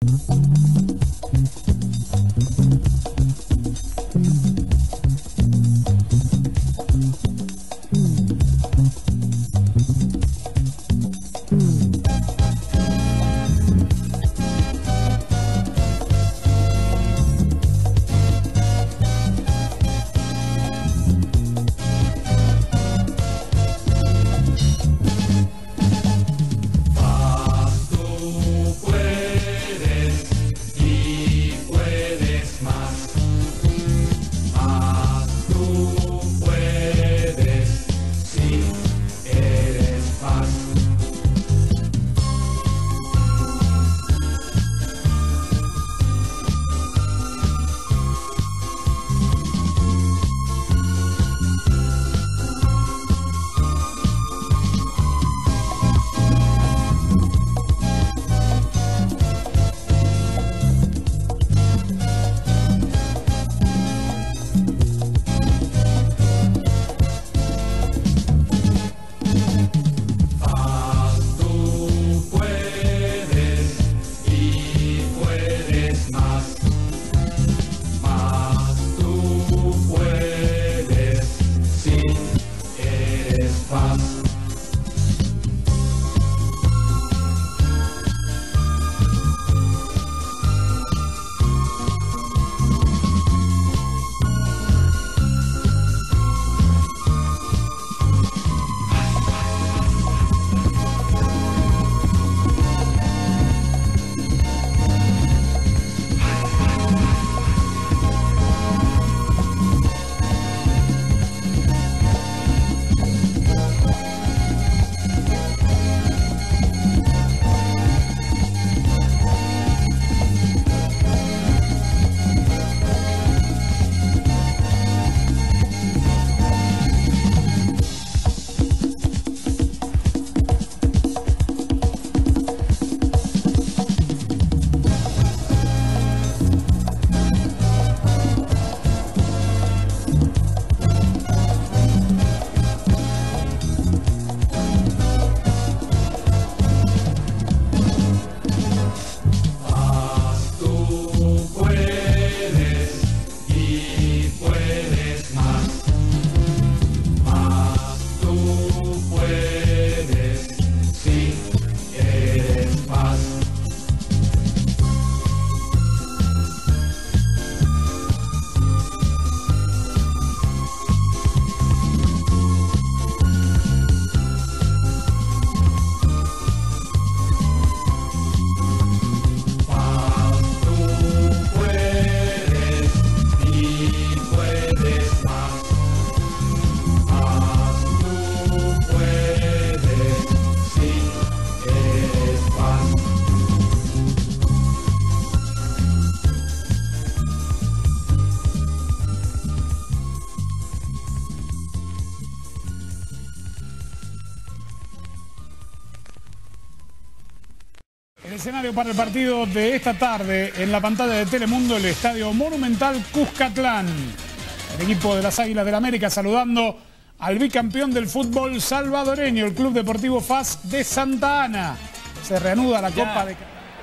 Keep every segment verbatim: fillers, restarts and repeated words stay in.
Escenario para el partido de esta tarde en la pantalla de Telemundo, el Estadio Monumental Cuscatlán. El equipo de las Águilas del América saludando al bicampeón del fútbol salvadoreño, el Club Deportivo F A S de Santa Ana. Se reanuda la ya Copa de...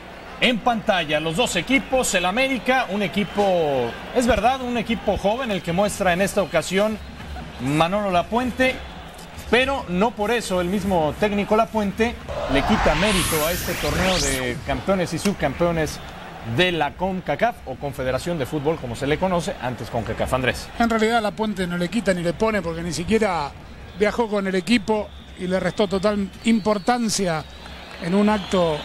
En pantalla los dos equipos, el América, un equipo, es verdad, un equipo joven el que muestra en esta ocasión Manolo Lapuente, pero no por eso el mismo técnico Lapuente le quita mérito a este torneo de campeones y subcampeones de la CONCACAF o Confederación de Fútbol, como se le conoce, antes CONCACAF. Andrés. En realidad Lapuente no le quita ni le pone porque ni siquiera viajó con el equipo y le restó total importancia en un acto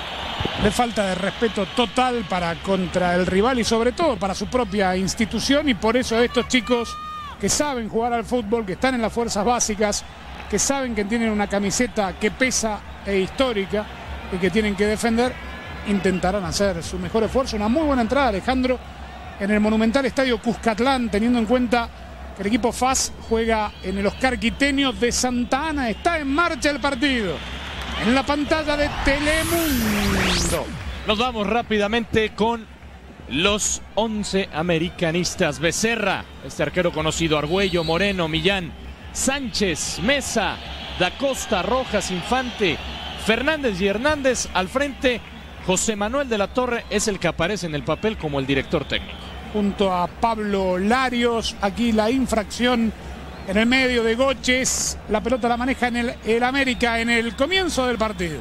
de falta de respeto total para contra el rival y sobre todo para su propia institución, y por eso estos chicos que saben jugar al fútbol, que están en las fuerzas básicas, que saben que tienen una camiseta que pesa e histórica y que tienen que defender, intentarán hacer su mejor esfuerzo. Una muy buena entrada, Alejandro, en el monumental Estadio Cuscatlán, teniendo en cuenta que el equipo F A S juega en el Oscar Quiteño de Santa Ana. Está en marcha el partido en la pantalla de Telemundo. Nos vamos rápidamente con los once americanistas. Becerra, este arquero conocido, Argüello, Moreno, Millán, Sánchez, Mesa, Da Costa, Rojas, Infante, Fernández y Hernández al frente, José Manuel de la Torre es el que aparece en el papel como el director técnico. Junto a Pablo Larios, aquí la infracción en el medio de Goches. La pelota la maneja en el, el América en el comienzo del partido.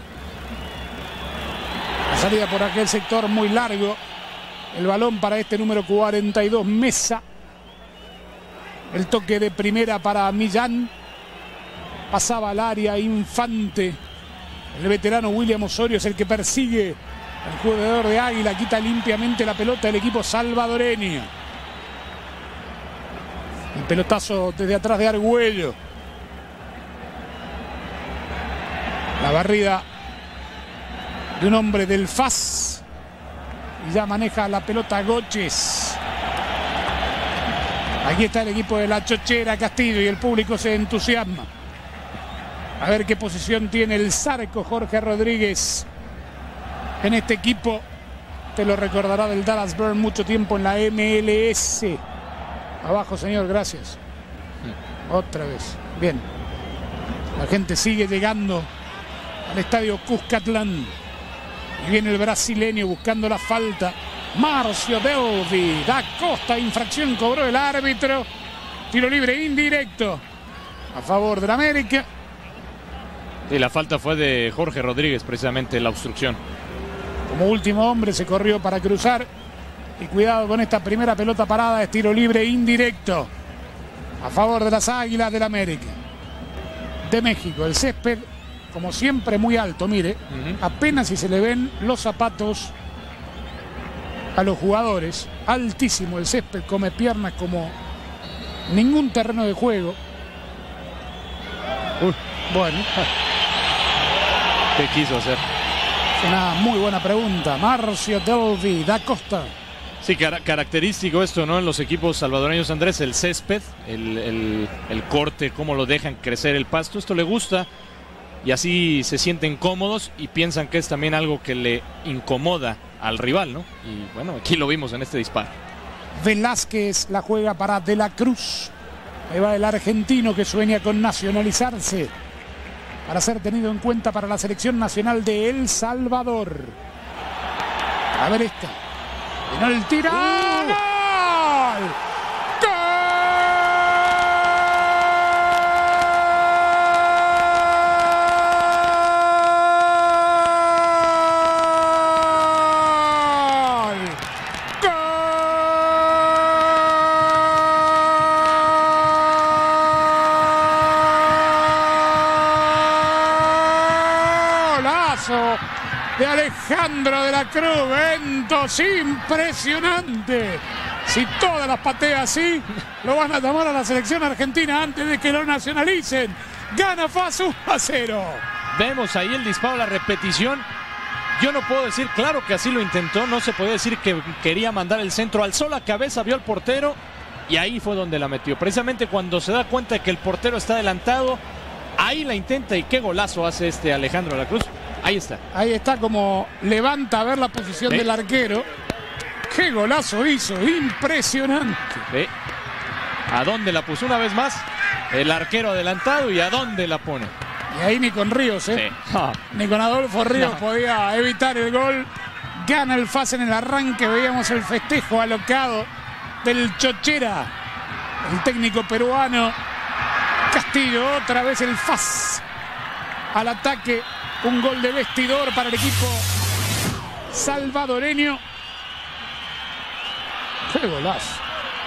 La salida por aquel sector muy largo. El balón para este número cuarenta y dos, Mesa. El toque de primera para Millán. Pasaba al área Infante. El veterano William Osorio es el que persigue al jugador de Águila. Quita limpiamente la pelota del equipo salvadoreño. El pelotazo desde atrás de Argüello. La barrida de un hombre del F A S. Y ya maneja la pelota Goches. Aquí está el equipo de la Chochera Castillo y el público se entusiasma. A ver qué posición tiene el Zarco Jorge Rodríguez en este equipo. Te lo recordará del Dallas Burn mucho tiempo en la M L S. Abajo, señor, gracias. Otra vez. Bien. La gente sigue llegando al estadio Cuscatlán. Y viene el brasileño buscando la falta. Marcio Delvi da Costa, infracción cobró el árbitro. Tiro libre indirecto a favor del América. Y la falta fue de Jorge Rodríguez, precisamente la obstrucción. Como último hombre se corrió para cruzar. Y cuidado con esta primera pelota parada, es tiro libre indirecto a favor de las Águilas del América de México. El césped, como siempre, muy alto, mire. Uh-huh. Apenas si se le ven los zapatos a los jugadores. Altísimo el césped, come piernas como ningún terreno de juego. Uh. Bueno. ¿Qué quiso hacer? Una muy buena pregunta. Marcio Delvi da Costa. Sí, car característico esto, ¿no? En los equipos salvadoreños, Andrés, el césped, el, el, el corte, cómo lo dejan crecer el pasto. Esto le gusta y así se sienten cómodos y piensan que es también algo que le incomoda al rival, ¿no? Y bueno, aquí lo vimos en este disparo. Velázquez la juega para De la Cruz. Ahí va el argentino que sueña con nacionalizarse para ser tenido en cuenta para la selección nacional de El Salvador. A ver esta. Vino el tiro. ¡Gol! ¡Gol! Golazo de Alejandro de la Cruz. Ventos impresionante. Si todas las patea así, lo van a tomar a la selección argentina antes de que lo nacionalicen. Gana F A S uno a cero. Vemos ahí el disparo, la repetición. Yo no puedo decir, claro que así lo intentó, no se podía decir que quería mandar el centro. Alzó la cabeza, vio al portero y ahí fue donde la metió. Precisamente cuando se da cuenta de que el portero está adelantado, ahí la intenta y qué golazo hace este Alejandro de la Cruz. Ahí está. Ahí está como levanta a ver la posición ¿Eh? del arquero. ¡Qué golazo hizo! Impresionante. ¿Eh? ¿A dónde la puso una vez más? El arquero adelantado y a dónde la pone. Y ahí ni con Ríos, ¿eh? Sí. Ah. Ni con Adolfo Ríos no. podía evitar el gol. Gana el F A S en el arranque. Veíamos el festejo alocado del Chochera. El técnico peruano. Castillo, otra vez el F A S al ataque. Un gol de vestidor para el equipo salvadoreño. ¡Qué golazo!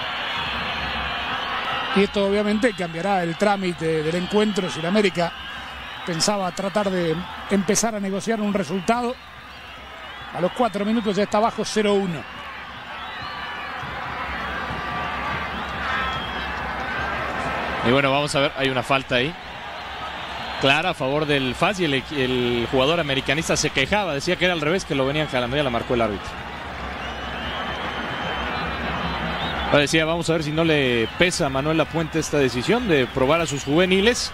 Y esto obviamente cambiará el trámite del encuentro si la América pensaba tratar de empezar a negociar un resultado. A los cuatro minutos ya está abajo cero uno. Y bueno, vamos a ver, hay una falta ahí clara a favor del F A S y el, el jugador americanista se quejaba, decía que era al revés, que lo venían jalando, ya la marcó el árbitro. Decía, vamos a ver si no le pesa a Manuel Lapuente esta decisión de probar a sus juveniles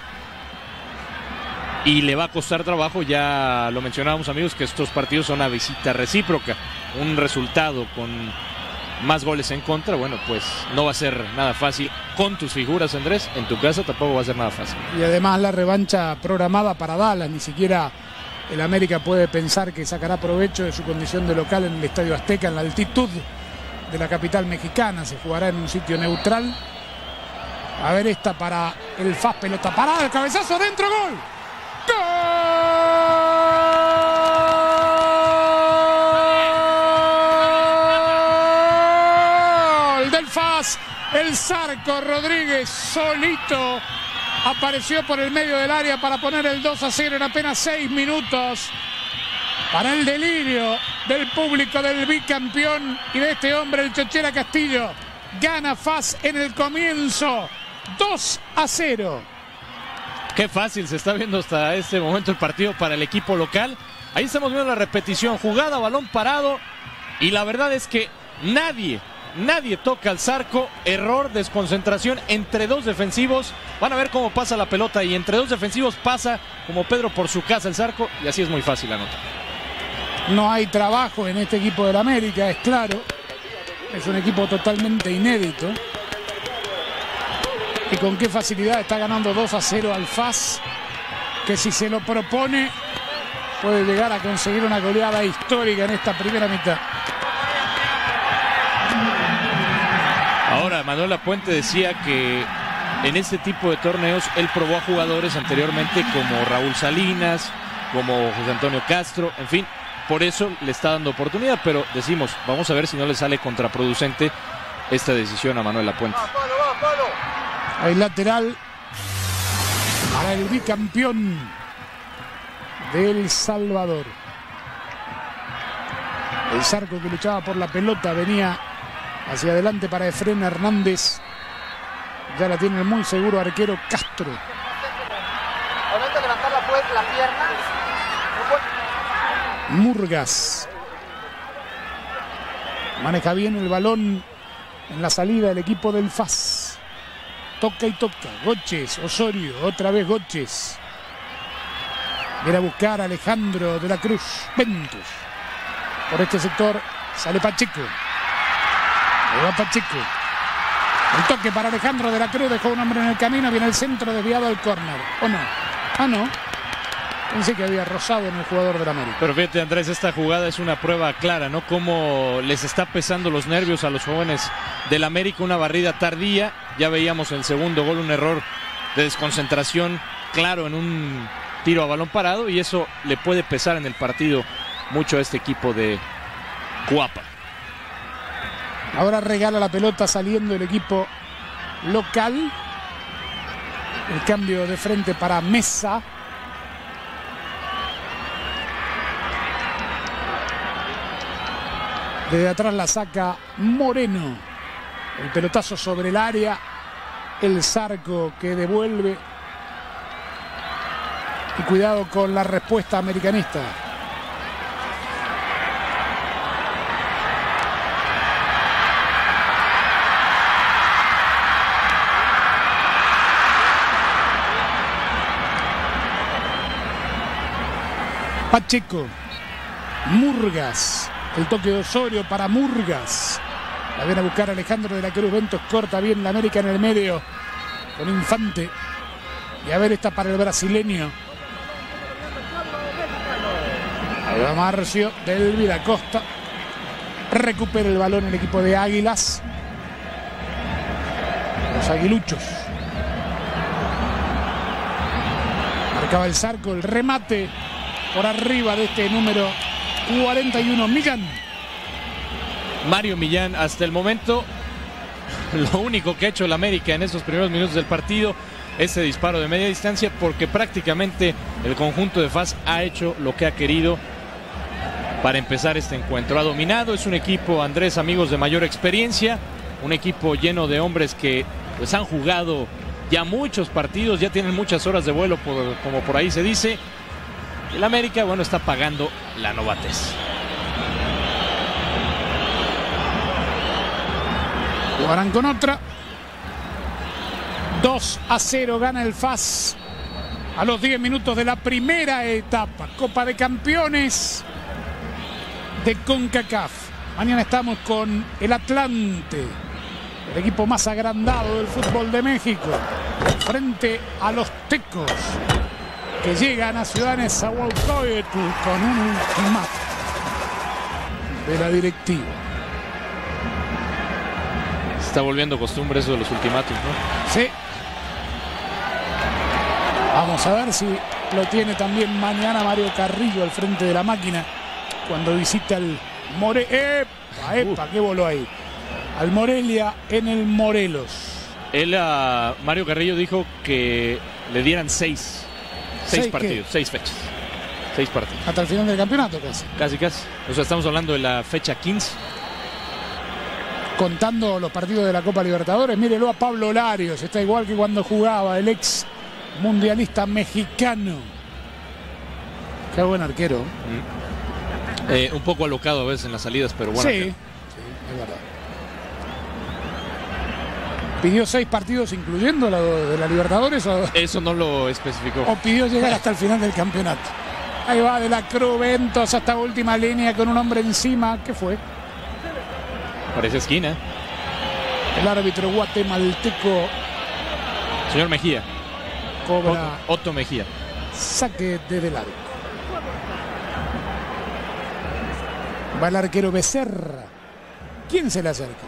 y le va a costar trabajo. Ya lo mencionábamos, amigos, que estos partidos son una visita recíproca, un resultado con más goles en contra, bueno, pues no va a ser nada fácil con tus figuras, Andrés. En tu casa tampoco va a ser nada fácil. Y además la revancha programada para Dallas, ni siquiera el América puede pensar que sacará provecho de su condición de local en el Estadio Azteca, en la altitud de la capital mexicana. Se jugará en un sitio neutral. A ver esta para el F A S, pelota parada, el cabezazo dentro, gol. ¡Gol del F A S! El Zarco Rodríguez solito apareció por el medio del área para poner el dos a cero en apenas seis minutos. Para el delirio del público del bicampeón y de este hombre, el Chochera Castillo. Gana F A S en el comienzo. dos a cero. Qué fácil se está viendo hasta este momento el partido para el equipo local. Ahí estamos viendo la repetición. Jugada, balón parado. Y la verdad es que nadie, nadie toca al Zarco. Error, desconcentración entre dos defensivos. Van a ver cómo pasa la pelota. Y entre dos defensivos pasa como Pedro por su casa el Zarco. Y así es muy fácil anotar. No hay trabajo en este equipo del América, es claro. Es un equipo totalmente inédito. Y con qué facilidad está ganando dos a cero al F A S, que si se lo propone puede llegar a conseguir una goleada histórica en esta primera mitad. Ahora, Manuel Lapuente decía que en este tipo de torneos él probó a jugadores anteriormente como Raúl Salinas, como José Antonio Castro, en fin, por eso le está dando oportunidad, pero decimos, vamos a ver si no le sale contraproducente esta decisión a Manuel Lapuente. Hay lateral para el bicampeón de El Salvador. El Zarco, que luchaba por la pelota, venía hacia adelante para Efrén Hernández. Ya la tiene el muy seguro arquero Castro. Momento de levantar la, pues, la pierna. Murgas maneja bien el balón en la salida del equipo del F A S. Toca y toca. Goches, Osorio, otra vez Goches. Viene a buscar a Alejandro de la Cruz. Ventus. Por este sector sale Pacheco. Ahí va Pacheco. El toque para Alejandro de la Cruz. Dejó un hombre en el camino. Viene el centro desviado al córner. ¿O no? Ah, no. Pensé que había rozado en el jugador del América. Pero fíjate, Andrés, esta jugada es una prueba clara, ¿no? Cómo les está pesando los nervios a los jóvenes del América. Una barrida tardía. Ya veíamos el segundo gol, un error de desconcentración claro en un tiro a balón parado. Y eso le puede pesar en el partido mucho a este equipo de Cuapa. Ahora regala la pelota saliendo el equipo local. El cambio de frente para Mesa. Desde atrás la saca Moreno. El pelotazo sobre el área. El Zarco que devuelve. Y cuidado con la respuesta americanista. Pacheco. Murgas. El toque de Osorio para Murgas. La viene a buscar Alejandro de la Cruz. Ventos corta bien la América en el medio. Con Infante. Y a ver, esta para el brasileño. Ahí va Marcio del Viracosta. Recupera el balón el equipo de Águilas. Los aguiluchos. Marcaba el Zarco. El remate por arriba de este número cuarenta y uno, Millán. Mario Millán, hasta el momento, lo único que ha hecho el América en estos primeros minutos del partido, ese disparo de media distancia, porque prácticamente el conjunto de F A S ha hecho lo que ha querido para empezar este encuentro. Ha dominado, es un equipo, Andrés, amigos, de mayor experiencia, un equipo lleno de hombres que pues han jugado ya muchos partidos, ya tienen muchas horas de vuelo, por, como por ahí se dice. El América, bueno, está pagando la novatez. Jugarán con otra. dos a cero gana el F A S a los diez minutos de la primera etapa. Copa de Campeones de CONCACAF. Mañana estamos con el Atlante, el equipo más agrandado del fútbol de México, frente a los Tecos, que llegan a Ciudad Nezahualcóyotl con un ultimátum de la directiva. Se está volviendo costumbre eso de los ultimátum, ¿no? Sí. Vamos a ver si lo tiene también mañana Mario Carrillo al frente de la máquina cuando visita el More... ¡Epa, epa! Uh. ¿Qué voló ahí? Al Morelia en el Morelos. Él, uh, Mario Carrillo dijo que le dieran seis. Seis, ¿Seis partidos, qué? seis fechas. Seis partidos. Hasta el final del campeonato casi. Casi, casi. O sea, estamos hablando de la fecha quince. Contando los partidos de la Copa Libertadores, mírelo a Pablo Larios. Está igual que cuando jugaba el ex mundialista mexicano. Qué buen arquero. Mm. Eh, un poco alocado a veces en las salidas, pero bueno. Sí, sí, es verdad. ¿Pidió seis partidos incluyendo la de la Libertadores? O... Eso no lo especificó. ¿O pidió llegar hasta el final del campeonato? Ahí va de la Cruz, Ventos hasta última línea con un hombre encima. ¿Qué fue? Parece esquina. El árbitro guatemalteco. Señor Mejía. Cobra. Otto, Otto Mejía. Saque desde el arco. Va el arquero Becerra. ¿Quién se le acerca?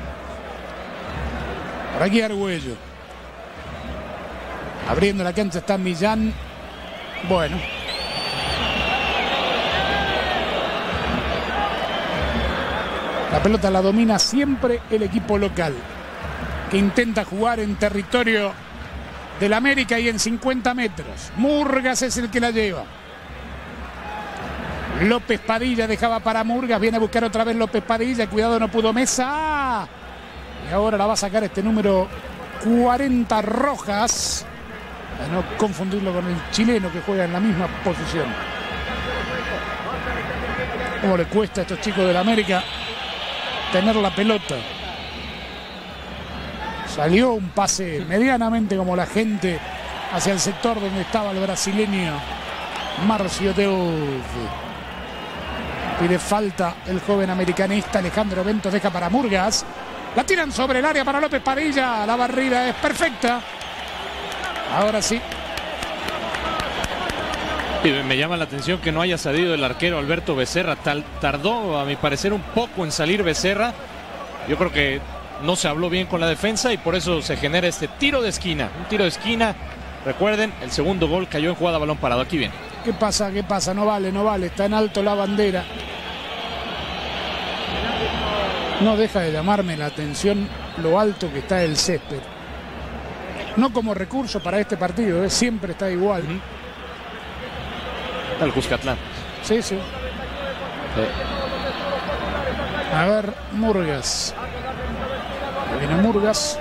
Por aquí Argüello. Abriendo la cancha está Millán. Bueno. La pelota la domina siempre el equipo local, que intenta jugar en territorio del América y en cincuenta metros. Murgas es el que la lleva. López Padilla dejaba para Murgas. Viene a buscar otra vez López Padilla. Cuidado, no pudo Mesa. Y ahora la va a sacar este número cuarenta Rojas. A no confundirlo con el chileno que juega en la misma posición. ¿Cómo le cuesta a estos chicos del América tener la pelota? Salió un pase medianamente como la gente hacia el sector donde estaba el brasileño Marcio Deulve. Pide falta el joven americanista. Alejandro Ventos deja para Murgas. La tiran sobre el área para López Padilla. La barrida es perfecta. Ahora sí. Me llama la atención que no haya salido el arquero Alberto Becerra. Tal, tardó, a mi parecer, un poco en salir Becerra. Yo creo que no se habló bien con la defensa y por eso se genera este tiro de esquina. Un tiro de esquina. Recuerden, el segundo gol cayó en jugada balón parado. Aquí viene. ¿Qué pasa? ¿Qué pasa? No vale, no vale. Está en alto la bandera. No deja de llamarme la atención lo alto que está el césped. No como recurso para este partido, ¿eh? Siempre está igual. Uh-huh. El Cuscatlán. Sí, sí, sí. A ver, Murgas. Ahí viene Murgas.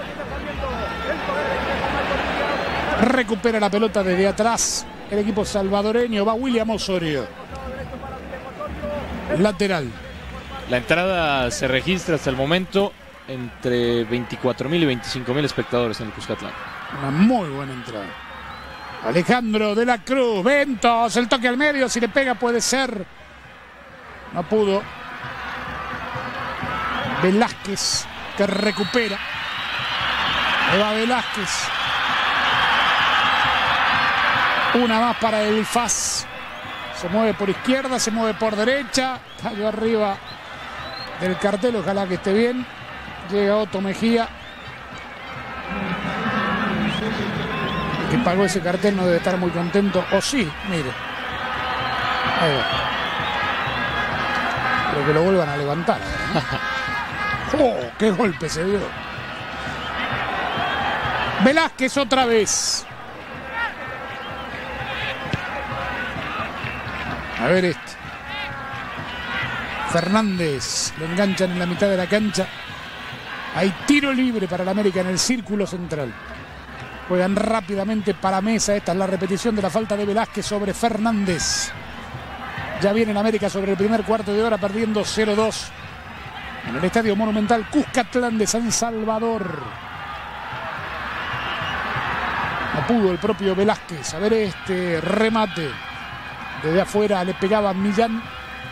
Recupera la pelota desde atrás el equipo salvadoreño. Va William Osorio. Lateral. La entrada se registra hasta el momento entre veinticuatro mil y veinticinco mil espectadores en el Cuscatlán. Una muy buena entrada. Alejandro de la Cruz. Ventos. El toque al medio. Si le pega puede ser. No pudo. Velázquez que recupera. Ahí va Velázquez. Una más para el F A S. Se mueve por izquierda, se mueve por derecha. Cayó arriba del cartel. Ojalá que esté bien. Llega Otto Mejía. El que pagó ese cartel no debe estar muy contento. O sí, mire. Ahí va. Creo que lo vuelvan a levantar, ¿no? ¡Oh! ¡Qué golpe se dio! Velázquez otra vez. A ver este. Fernández. Lo enganchan en la mitad de la cancha. Hay tiro libre para el América en el círculo central. Juegan rápidamente para Mesa. Esta es la repetición de la falta de Velázquez sobre Fernández. Ya viene el América sobre el primer cuarto de hora perdiendo cero dos. En el Estadio Monumental Cuscatlán de San Salvador. No pudo el propio Velázquez. A ver este remate. Desde afuera le pegaba Millán.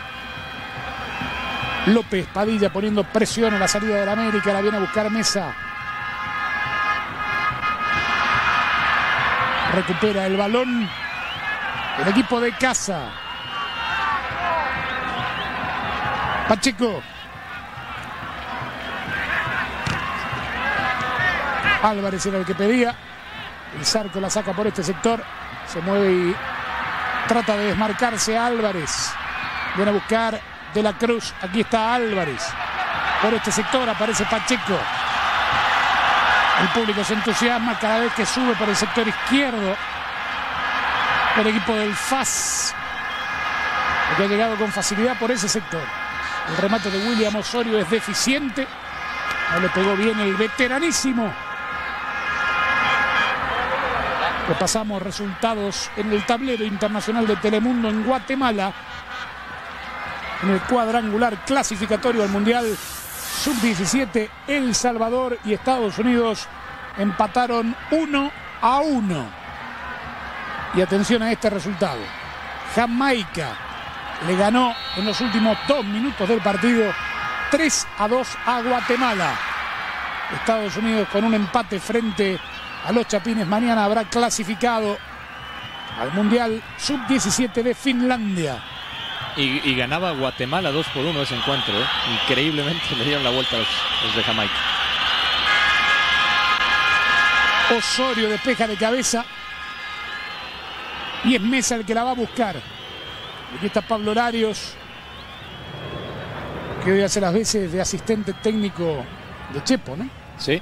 López Padilla poniendo presión a la salida del América. La viene a buscar Mesa. Recupera el balón. el equipo de casa. Pacheco. Álvarez era el que pedía. El Zarco la saca por este sector. Se mueve y trata de desmarcarse Álvarez. Viene a buscar De la Cruz. Aquí está Álvarez. Por este sector aparece Pacheco. El público se entusiasma cada vez que sube por el sector izquierdo el equipo del F A S, que ha llegado con facilidad por ese sector. El remate de William Osorio es deficiente. No le pegó bien el veteranísimo. Repasamos resultados en el tablero internacional de Telemundo en Guatemala, en el cuadrangular clasificatorio al Mundial sub diecisiete. El Salvador y Estados Unidos empataron uno a uno. Y atención a este resultado. Jamaica le ganó en los últimos dos minutos del partido tres a dos a Guatemala. Estados Unidos, con un empate frente a los Chapines, mañana habrá clasificado al Mundial sub diecisiete de Finlandia. Y, y ganaba Guatemala dos por uno ese encuentro, ¿eh? Increíblemente le dieron la vuelta a los, los de Jamaica. Osorio despeja de cabeza y es Mesa el que la va a buscar. Aquí está Pablo Larios, que hoy hace las veces de asistente técnico de Chepo, ¿no? Sí.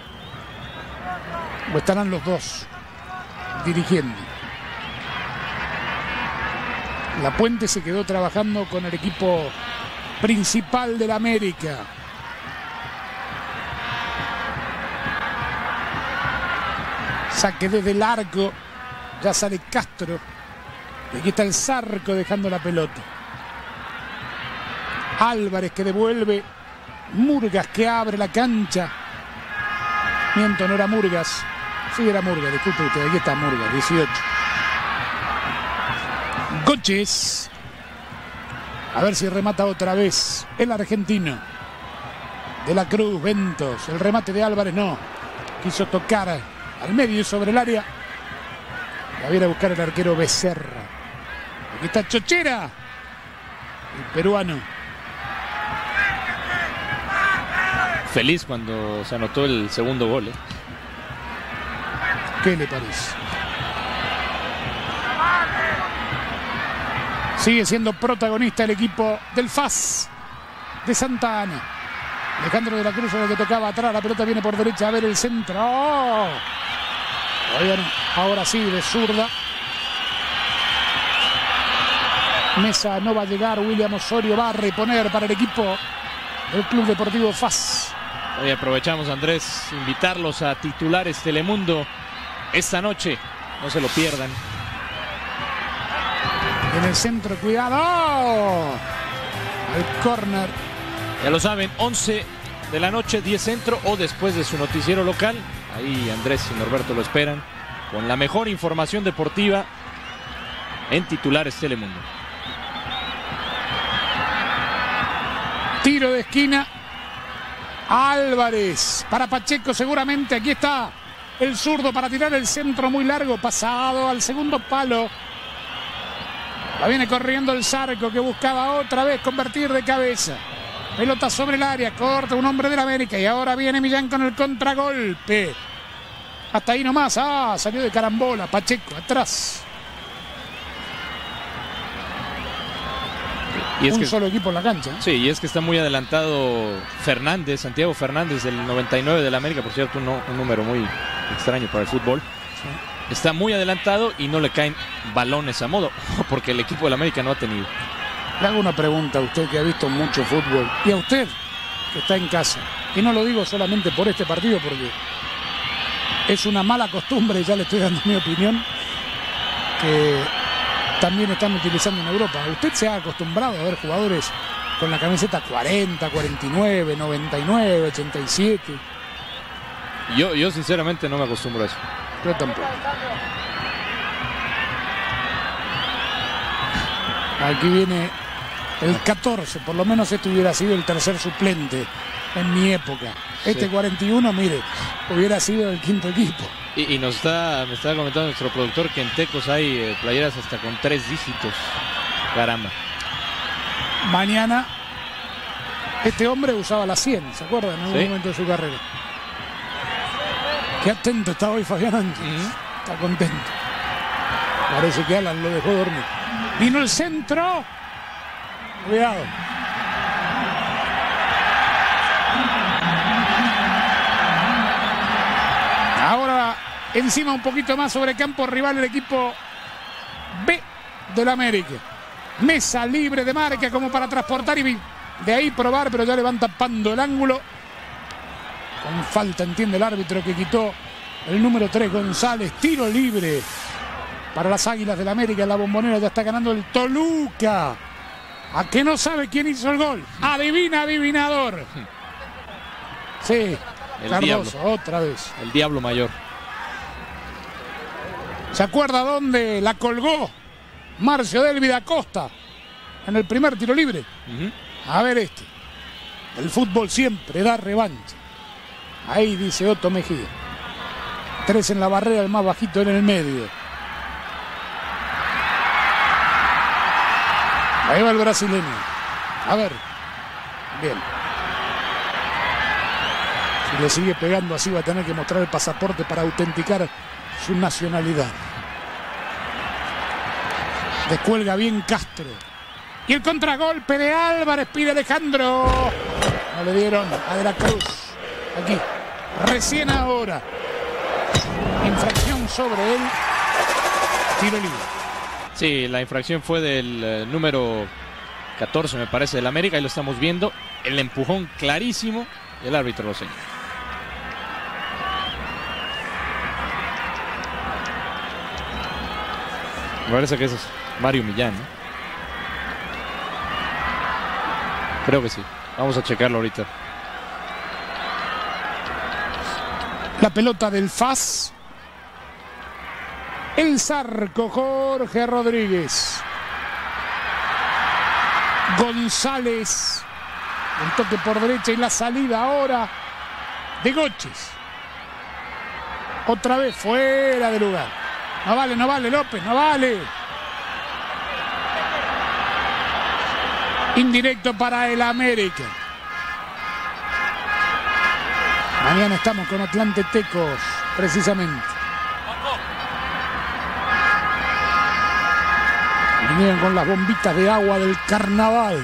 O estarán los dos dirigiendo. La Puente se quedó trabajando con el equipo principal del América. Saque desde el arco. Ya sale Castro. Y aquí está el Zarco dejando la pelota. Álvarez que devuelve. Murgas que abre la cancha. Miento, no era Murgas. Sí, era Murgas, disculpe usted. Aquí está Murgas, dieciocho. Coches. A ver si remata otra vez el argentino. De la Cruz, Ventos. El remate de Álvarez no. Quiso tocar al medio y sobre el área. La viene a buscar el arquero Becerra. Aquí está Chochera, el peruano. Feliz cuando se anotó el segundo gol, ¿eh? ¿Qué le parece? Sigue siendo protagonista el equipo del F A S de Santa Ana. Alejandro de la Cruz era el que tocaba atrás. La pelota viene por derecha a ver el centro. ¡Oh! Ahora sí, de zurda. Mesa no va a llegar. William Osorio va a reponer para el equipo del Club Deportivo F A S. Hoy aprovechamos, Andrés, invitarlos a titulares Telemundo esta noche. No se lo pierdan. En el centro, cuidado. Al córner. Ya lo saben, once de la noche, diez centro o después de su noticiero local. Ahí Andrés y Norberto lo esperan con la mejor información deportiva en titulares Telemundo. Tiro de esquina. Álvarez para Pacheco seguramente. Aquí está el zurdo para tirar el centro muy largo. Pasado al segundo palo. La viene corriendo el Zarco, que buscaba otra vez convertir de cabeza. Pelota sobre el área. Corta un hombre del América. Y ahora viene Millán con el contragolpe. Hasta ahí nomás. Ah, salió de carambola. Pacheco atrás. Y es un que, solo equipo en la cancha. Sí, y es que está muy adelantado Fernández, Santiago Fernández, del noventa y nueve del América, por cierto, un, un número muy extraño para el fútbol. Sí. Está muy adelantado y no le caen balones a modo, porque el equipo del América no ha tenido. Le hago una pregunta a usted que ha visto mucho fútbol, y a usted que está en casa. Y no lo digo solamente por este partido, porque es una mala costumbre, ya le estoy dando mi opinión, que también están utilizando en Europa. Usted se ha acostumbrado a ver jugadores con la camiseta cuarenta, cuarenta y nueve, noventa y nueve, ochenta y siete. Yo, yo sinceramente no me acostumbro a eso. Yo tampoco. Aquí viene El catorce, por lo menos este hubiera sido el tercer suplente en mi época. Este sí. cuarenta y uno, mire, hubiera sido el quinto equipo. Y, y nos está, me estaba comentando nuestro productor que en Tecos hay eh, playeras hasta con tres dígitos. Caramba. Mañana, este hombre usaba la cien, ¿se acuerdan? En algún ¿Sí? momento de su carrera. Qué atento está hoy Fabián Ángel. Uh-huh. Está contento. Parece que Alan lo dejó dormir. Vino el centro. Cuidado. Ahora encima un poquito más sobre campo rival el equipo B del América. Mesa libre de marca como para transportar y de ahí probar, pero ya le van tapando el ángulo. Con falta, entiende el árbitro, que quitó el número tres González. Tiro libre para las Águilas del América. En la Bombonera ya está ganando el Toluca. ¿A que no sabe quién hizo el gol? Adivina, adivinador. Sí, el Cardoso, diablo. Otra vez. El diablo mayor. ¿Se acuerda dónde la colgó Marcio Delvi da Costa? En el primer tiro libre. Uh-huh. A ver este. El fútbol siempre da revancha. Ahí dice Otto Mejía. Tres en la barrera, el más bajito en el medio. Ahí va el brasileño. A ver. Bien. Si le sigue pegando así va a tener que mostrar el pasaporte para autenticar su nacionalidad. Descuelga bien Castro. Y el contragolpe de Álvarez, pide Alejandro. No le dieron a De la Cruz. Aquí. Recién ahora. Infracción sobre él. Tiro libre. Sí, la infracción fue del eh, número catorce, me parece, del América. Ahí lo estamos viendo. El empujón clarísimo. Y el árbitro lo señala. Me parece que ese es Mario Millán, ¿no? Creo que sí. Vamos a checarlo ahorita. La pelota del F A S. El Zarco, Jorge Rodríguez. González. Un toque por derecha y la salida ahora de Goches. Otra vez fuera de lugar. No vale, no vale, López, no vale. Indirecto para el América. Mañana estamos con Atlante Tecos, precisamente. Vinieron con las bombitas de agua del carnaval.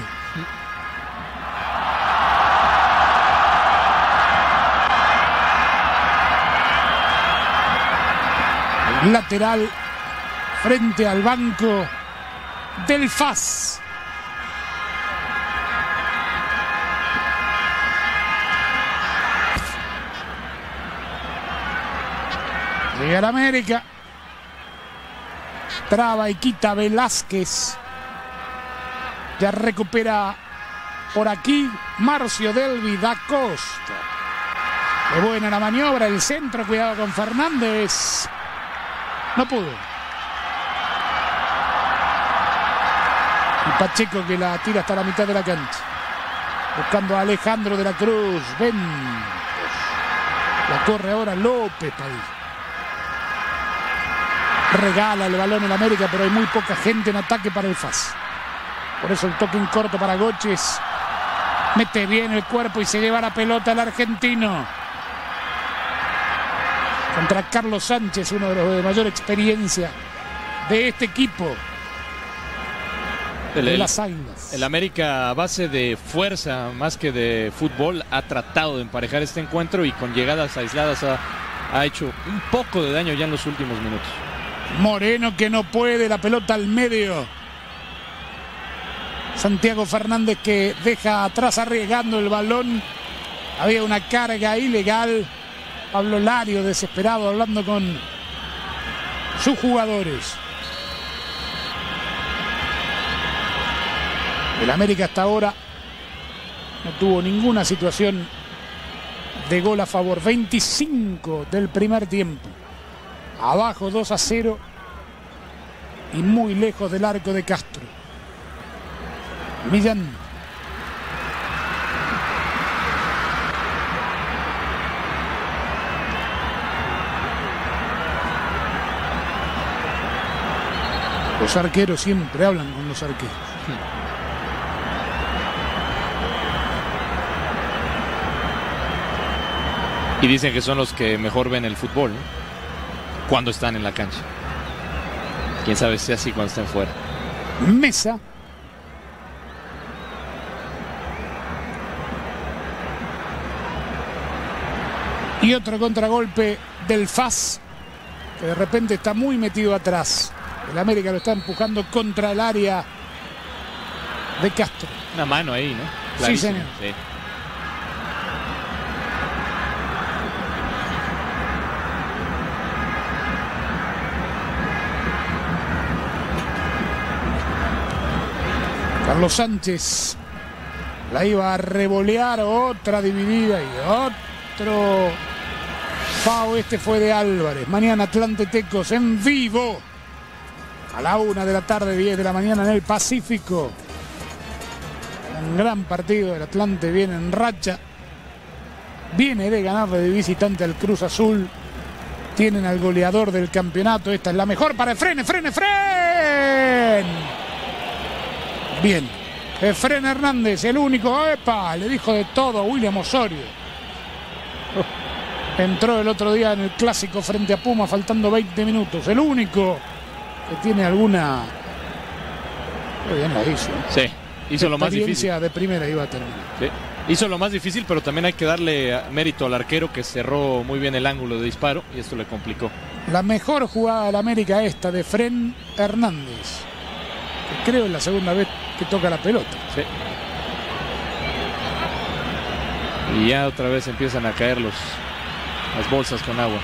El lateral frente al banco del F A S. Llega el América. Traba y quita Velázquez. Ya recupera por aquí Marcio Delvi da Costa. Qué buena la maniobra, el centro, cuidado con Fernández. No pudo. Y Pacheco que la tira hasta la mitad de la cancha. Buscando a Alejandro de la Cruz. Ven. La corre ahora López Padilla. Regala el balón en América, pero hay muy poca gente en ataque para el F A S. Por eso el toque en corto para Goches. Mete bien el cuerpo y se lleva la pelota al argentino. Contra Carlos Sánchez, uno de los de mayor experiencia de este equipo. El, de el, las Águilas. El América, a base de fuerza más que de fútbol, ha tratado de emparejar este encuentro y con llegadas aisladas ha, ha hecho un poco de daño ya en los últimos minutos. Moreno que no puede, la pelota al medio. Santiago Fernández que deja atrás arriesgando el balón. Había una carga ilegal. Pablo Lario desesperado hablando con sus jugadores. El América hasta ahora no tuvo ninguna situación de gol a favor. veinticinco del primer tiempo. Abajo dos a cero y muy lejos del arco de Castro. Millán. Los arqueros siempre hablan con los arqueros. Y dicen que son los que mejor ven el fútbol, ¿no? Cuando están en la cancha. Quién sabe si así cuando estén fuera. Mesa. Y otro contragolpe del F A S, que de repente está muy metido atrás. El América lo está empujando contra el área de Castro. Una mano ahí, ¿no? Clarísimo. Sí, señor. Sí. Carlos Sánchez la iba a revolear, otra dividida y otro foul. Este fue de Álvarez. Mañana Atlante Tecos en vivo a la una de la tarde, diez de la mañana en el Pacífico. Un gran partido. El Atlante viene en racha, viene de ganarle de visitante al Cruz Azul. Tienen al goleador del campeonato. Esta es la mejor para Efren, Efren, Efren. Bien, Efren Hernández, el único. ¡Epa! Le dijo de todo a William Osorio. Oh. Entró el otro día en el clásico frente a Puma, faltando veinte minutos. El único que tiene alguna... Muy bien la hizo. Sí, hizo lo más difícil. De primera iba a terminar. Sí. Hizo lo más difícil, pero también hay que darle mérito al arquero, que cerró muy bien el ángulo de disparo y esto le complicó. La mejor jugada del América esta de Efren Hernández. Que creo es la segunda vez que toca la pelota. Sí. Y ya otra vez empiezan a caer los, las bolsas con agua.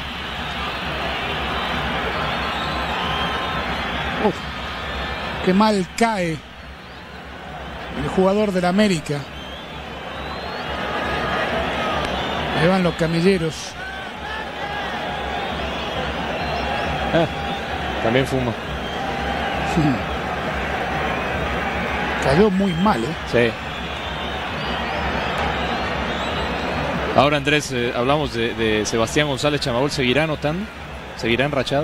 Uf, qué mal cae el jugador del América. Ahí van los camilleros. Ah, también fuma. Cayó muy mal, ¿eh? Sí. Ahora, Andrés, eh, hablamos de, de Sebastián González Chamagol. ¿Seguirá anotando? ¿Seguirá enrachado?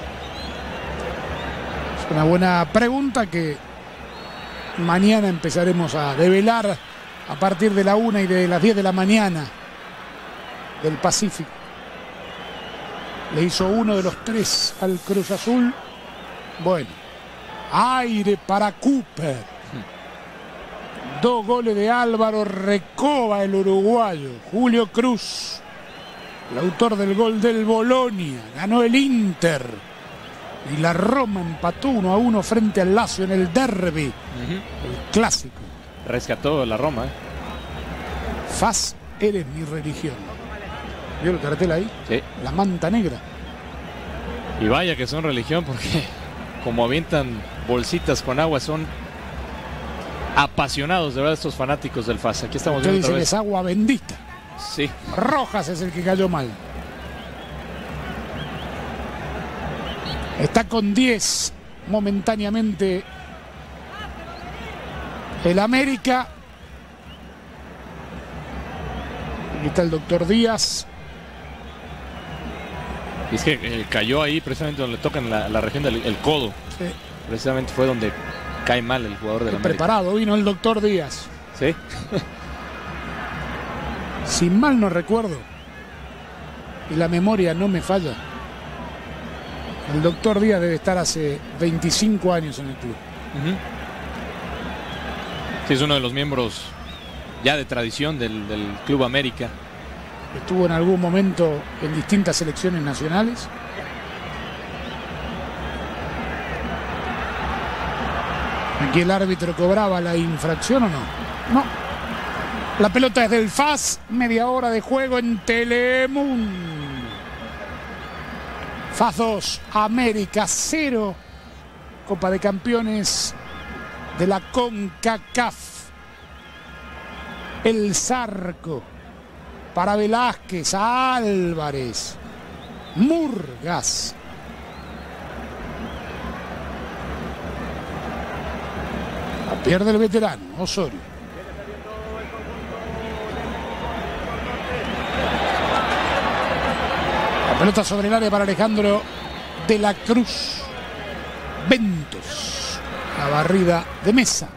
Es una buena pregunta que mañana empezaremos a develar a partir de la una y de las diez de la mañana del Pacífico. Le hizo uno de los tres al Cruz Azul. Bueno, aire para Cooper. Dos goles de Álvaro Recoba, el uruguayo. Julio Cruz, el autor del gol del Bolonia. Ganó el Inter. Y la Roma empató uno a uno frente al Lazio en el derbi. Uh-huh. El clásico. Rescató la Roma. ¿eh? F A S, eres mi religión. ¿Vio el cartel ahí? Sí. La manta negra. Y vaya que son religión, porque como avientan bolsitas con agua, son apasionados de verdad estos fanáticos del F A S. Aquí estamos viendo otra vez. Es agua bendita. Sí. Rojas es el que cayó mal. Está con diez momentáneamente el América. Aquí está el doctor Díaz. Y es que eh, cayó ahí precisamente donde le tocan la, la región del el codo. Sí. Precisamente fue donde cae mal el jugador de la América. Preparado vino el doctor Díaz. Sí. Si mal no recuerdo y la memoria no me falla, el doctor Díaz debe estar hace veinticinco años en el club. Uh-huh. Sí, es uno de los miembros ya de tradición del, del Club América. Estuvo en algún momento en distintas selecciones nacionales. Aquí el árbitro cobraba la infracción, ¿o no? No. La pelota es del F A S. Media hora de juego en Telemundo. F A S dos, América cero. Copa de Campeones de la CONCACAF. El Zarco. Para Velázquez, Álvarez, Murgas. La pierde el veterano, Osorio. La pelota sobre el área para Alejandro de la Cruz. Ventos. La barrida de Mesa.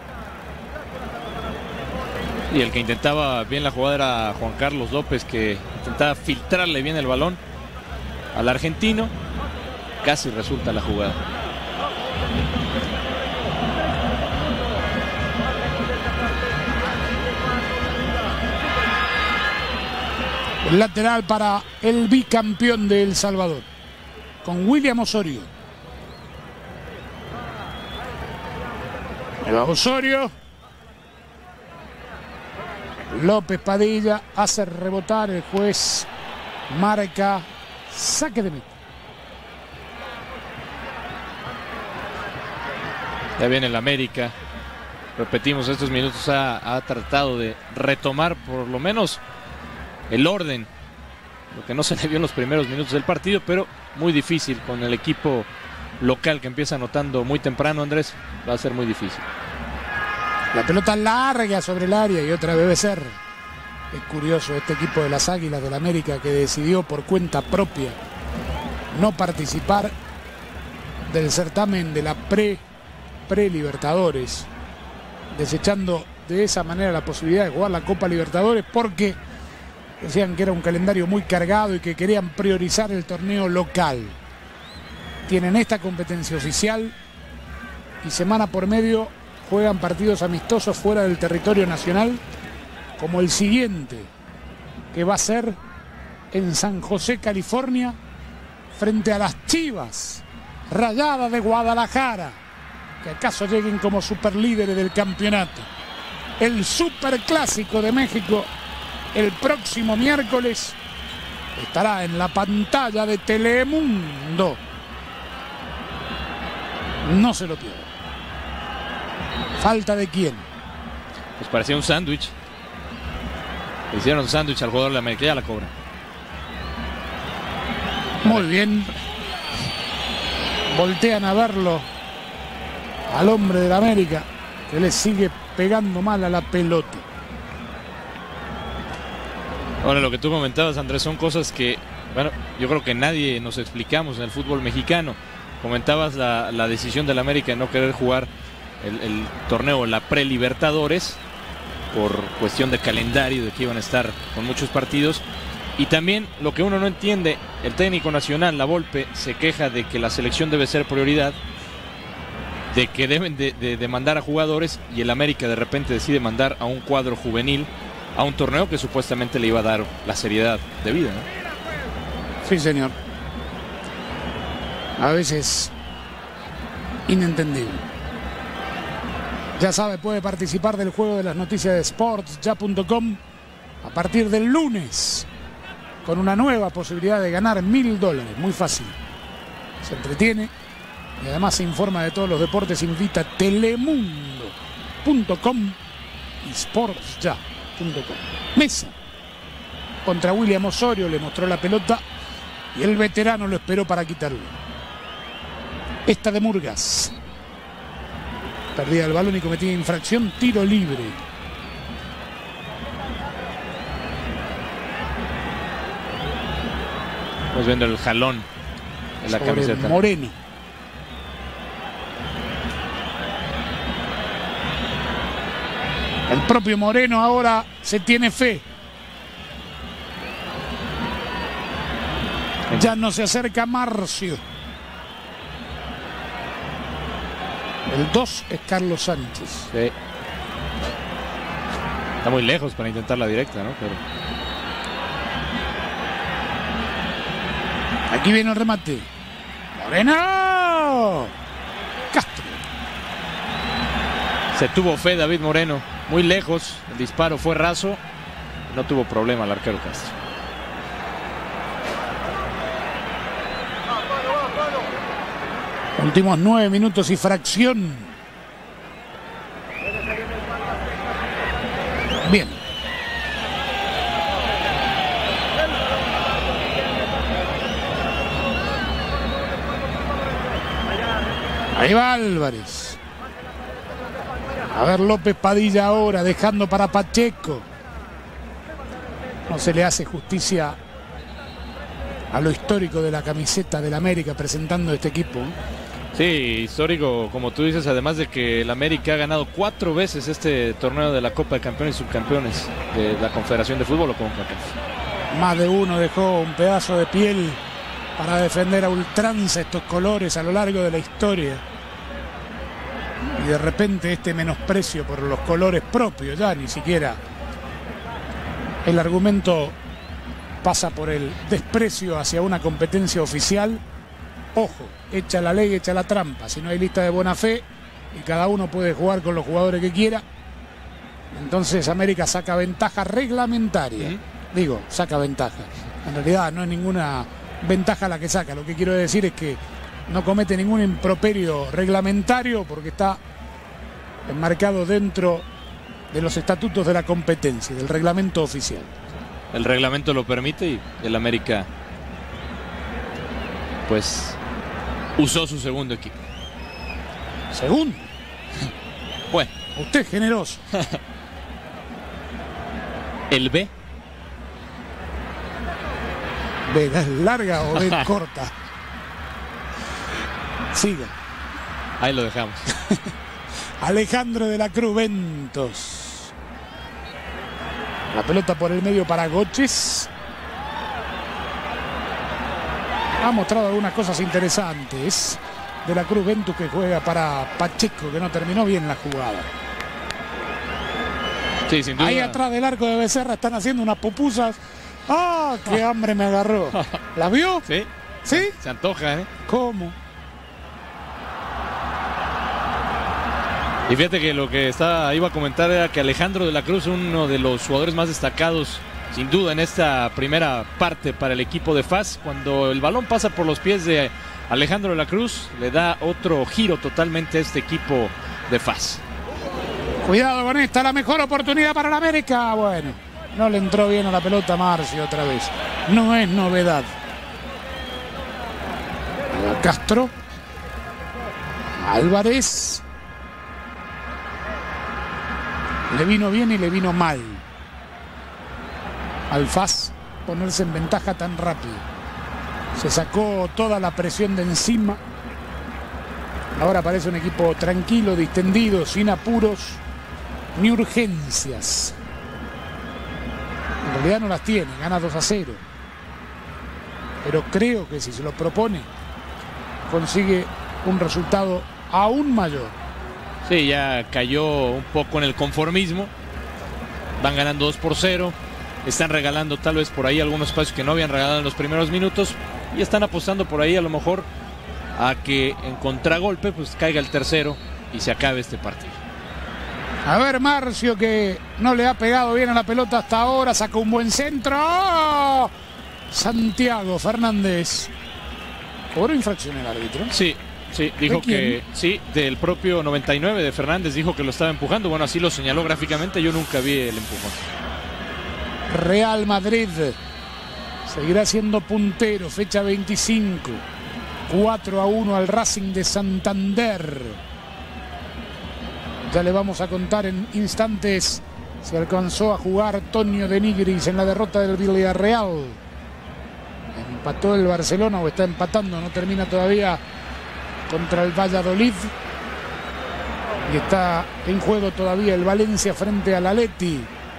Y el que intentaba bien la jugada era Juan Carlos López, que intentaba filtrarle bien el balón al argentino. Casi resulta la jugada. El lateral para el bicampeón de El Salvador, con William Osorio. Ahí va Osorio. López Padilla hace rebotar, el juez marca saque de meta. Ya viene el América. Repetimos, estos minutos ha, ha tratado de retomar por lo menos el orden, lo que no se le vio en los primeros minutos del partido, pero muy difícil con el equipo local que empieza anotando muy temprano, Andrés. Va a ser muy difícil. La pelota larga sobre el área y otra debe ser. Es curioso este equipo de las Águilas del América que decidió por cuenta propia no participar del certamen de la pre, pre-Libertadores, desechando de esa manera la posibilidad de jugar la Copa Libertadores porque decían que era un calendario muy cargado y que querían priorizar el torneo local. Tienen esta competencia oficial y semana por medio juegan partidos amistosos fuera del territorio nacional, como el siguiente, que va a ser en San José, California, frente a las Chivas Rayadas de Guadalajara, que acaso lleguen como superlíderes del campeonato. El Superclásico de México el próximo miércoles estará en la pantalla de Telemundo. No se lo pierda. ¿Falta de quién? Pues parecía un sándwich. Le hicieron sándwich al jugador de la América, ya la cobra. Muy bien. Voltean a verlo al hombre de la América, que le sigue pegando mal a la pelota. Ahora, lo que tú comentabas, Andrés, son cosas que, bueno, yo creo que nadie nos explicamos en el fútbol mexicano. Comentabas la, la decisión del América de no querer jugar el, el torneo, la pre-Libertadores, por cuestión de calendario, de que iban a estar con muchos partidos. Y también lo que uno no entiende, el técnico nacional, La Volpe, se queja de que la selección debe ser prioridad, de que deben de, de, de mandar a jugadores, y el América de repente decide mandar a un cuadro juvenil a un torneo que supuestamente le iba a dar la seriedad debida, ¿no? Sí, señor. A veces inentendible. Ya sabe, puede participar del juego de las noticias de sports ya punto com a partir del lunes, con una nueva posibilidad de ganar mil dólares. Muy fácil. Se entretiene y además se informa de todos los deportes. Invita a telemundo punto com y sports ya punto com. Mesa contra William Osorio, le mostró la pelota y el veterano lo esperó para quitarlo. Esta de Murgas. Perdía el balón y cometía infracción, tiro libre. Estamos viendo el jalón en la sobre camiseta. Moreno. El propio Moreno ahora se tiene fe. Ya no se acerca Marcio. El dos es Carlos Sánchez. Sí. Está muy lejos para intentar la directa, ¿no? Pero... aquí viene el remate. Moreno. Castro. Se tuvo fe David Moreno. Muy lejos. El disparo fue raso. No tuvo problema el arquero Castro. Últimos nueve minutos y fracción. Bien. Ahí va Álvarez. A ver López Padilla ahora, dejando para Pacheco. No se le hace justicia a lo histórico de la camiseta del América presentando este equipo. Sí, histórico, como tú dices, además de que el América ha ganado cuatro veces este torneo de la Copa de Campeones y Subcampeones de la Confederación de Fútbol o CONCACAF. Más de uno dejó un pedazo de piel para defender a ultranza estos colores a lo largo de la historia. Y de repente este menosprecio por los colores propios, ya ni siquiera el argumento pasa por el desprecio hacia una competencia oficial. Ojo, echa la ley, echa la trampa. Si no hay lista de buena fe y cada uno puede jugar con los jugadores que quiera, entonces América saca ventaja reglamentaria. Uh-huh. Digo, saca ventaja. En realidad no es ninguna ventaja la que saca. Lo que quiero decir es que no comete ningún improperio reglamentario porque está enmarcado dentro de los estatutos de la competencia, del reglamento oficial. El reglamento lo permite y el América pues usó su segundo equipo. ¿Segundo? Bueno. Usted es generoso. ¿El B? ¿B es larga o B corta? Siga. Ahí lo dejamos. Alejandro de la Cruz Ventos. La pelota por el medio para Goches. Ha mostrado algunas cosas interesantes. De la Cruz Ventus que juega para Pacheco, que no terminó bien la jugada. Sí, sin duda. Ahí atrás del arco de Becerra están haciendo unas pupusas. ¡Ah, qué hambre me agarró! ¿La vio? Sí. ¿Sí? Se antoja, ¿eh? ¿Cómo? Y fíjate que lo que estaba, iba a comentar era que Alejandro de la Cruz, uno de los jugadores más destacados, sin duda, en esta primera parte para el equipo de F A S. Cuando el balón pasa por los pies de Alejandro de la Cruz, le da otro giro totalmente a este equipo de F A S. Cuidado con esta, la mejor oportunidad para la América. Bueno, no le entró bien a la pelota Marcio otra vez. No es novedad. Castro. Álvarez. Le vino bien y le vino mal al F A S ponerse en ventaja tan rápido. Se sacó toda la presión de encima. Ahora parece un equipo tranquilo, distendido, sin apuros ni urgencias. En realidad no las tiene, gana dos a cero. Pero creo que si se lo propone, consigue un resultado aún mayor. Sí, ya cayó un poco en el conformismo. Van ganando dos por cero. Están regalando tal vez por ahí algunos espacios que no habían regalado en los primeros minutos. Y están apostando por ahí a lo mejor a que en contragolpe pues caiga el tercero y se acabe este partido. A ver Marcio, que no le ha pegado bien a la pelota hasta ahora. Sacó un buen centro. ¡Oh! Santiago Fernández. ¿Cobró infracción el árbitro? Sí. Sí, dijo que sí, del propio noventa y nueve de Fernández, dijo que lo estaba empujando. Bueno, así lo señaló gráficamente, yo nunca vi el empujón. Real Madrid seguirá siendo puntero, fecha veinticinco. cuatro a uno al Racing de Santander. Ya le vamos a contar en instantes si alcanzó a jugar Tonio de Nigris en la derrota del Villarreal. Empató el Barcelona o está empatando, no termina todavía contra el Valladolid. Y está en juego todavía el Valencia frente al Atleti.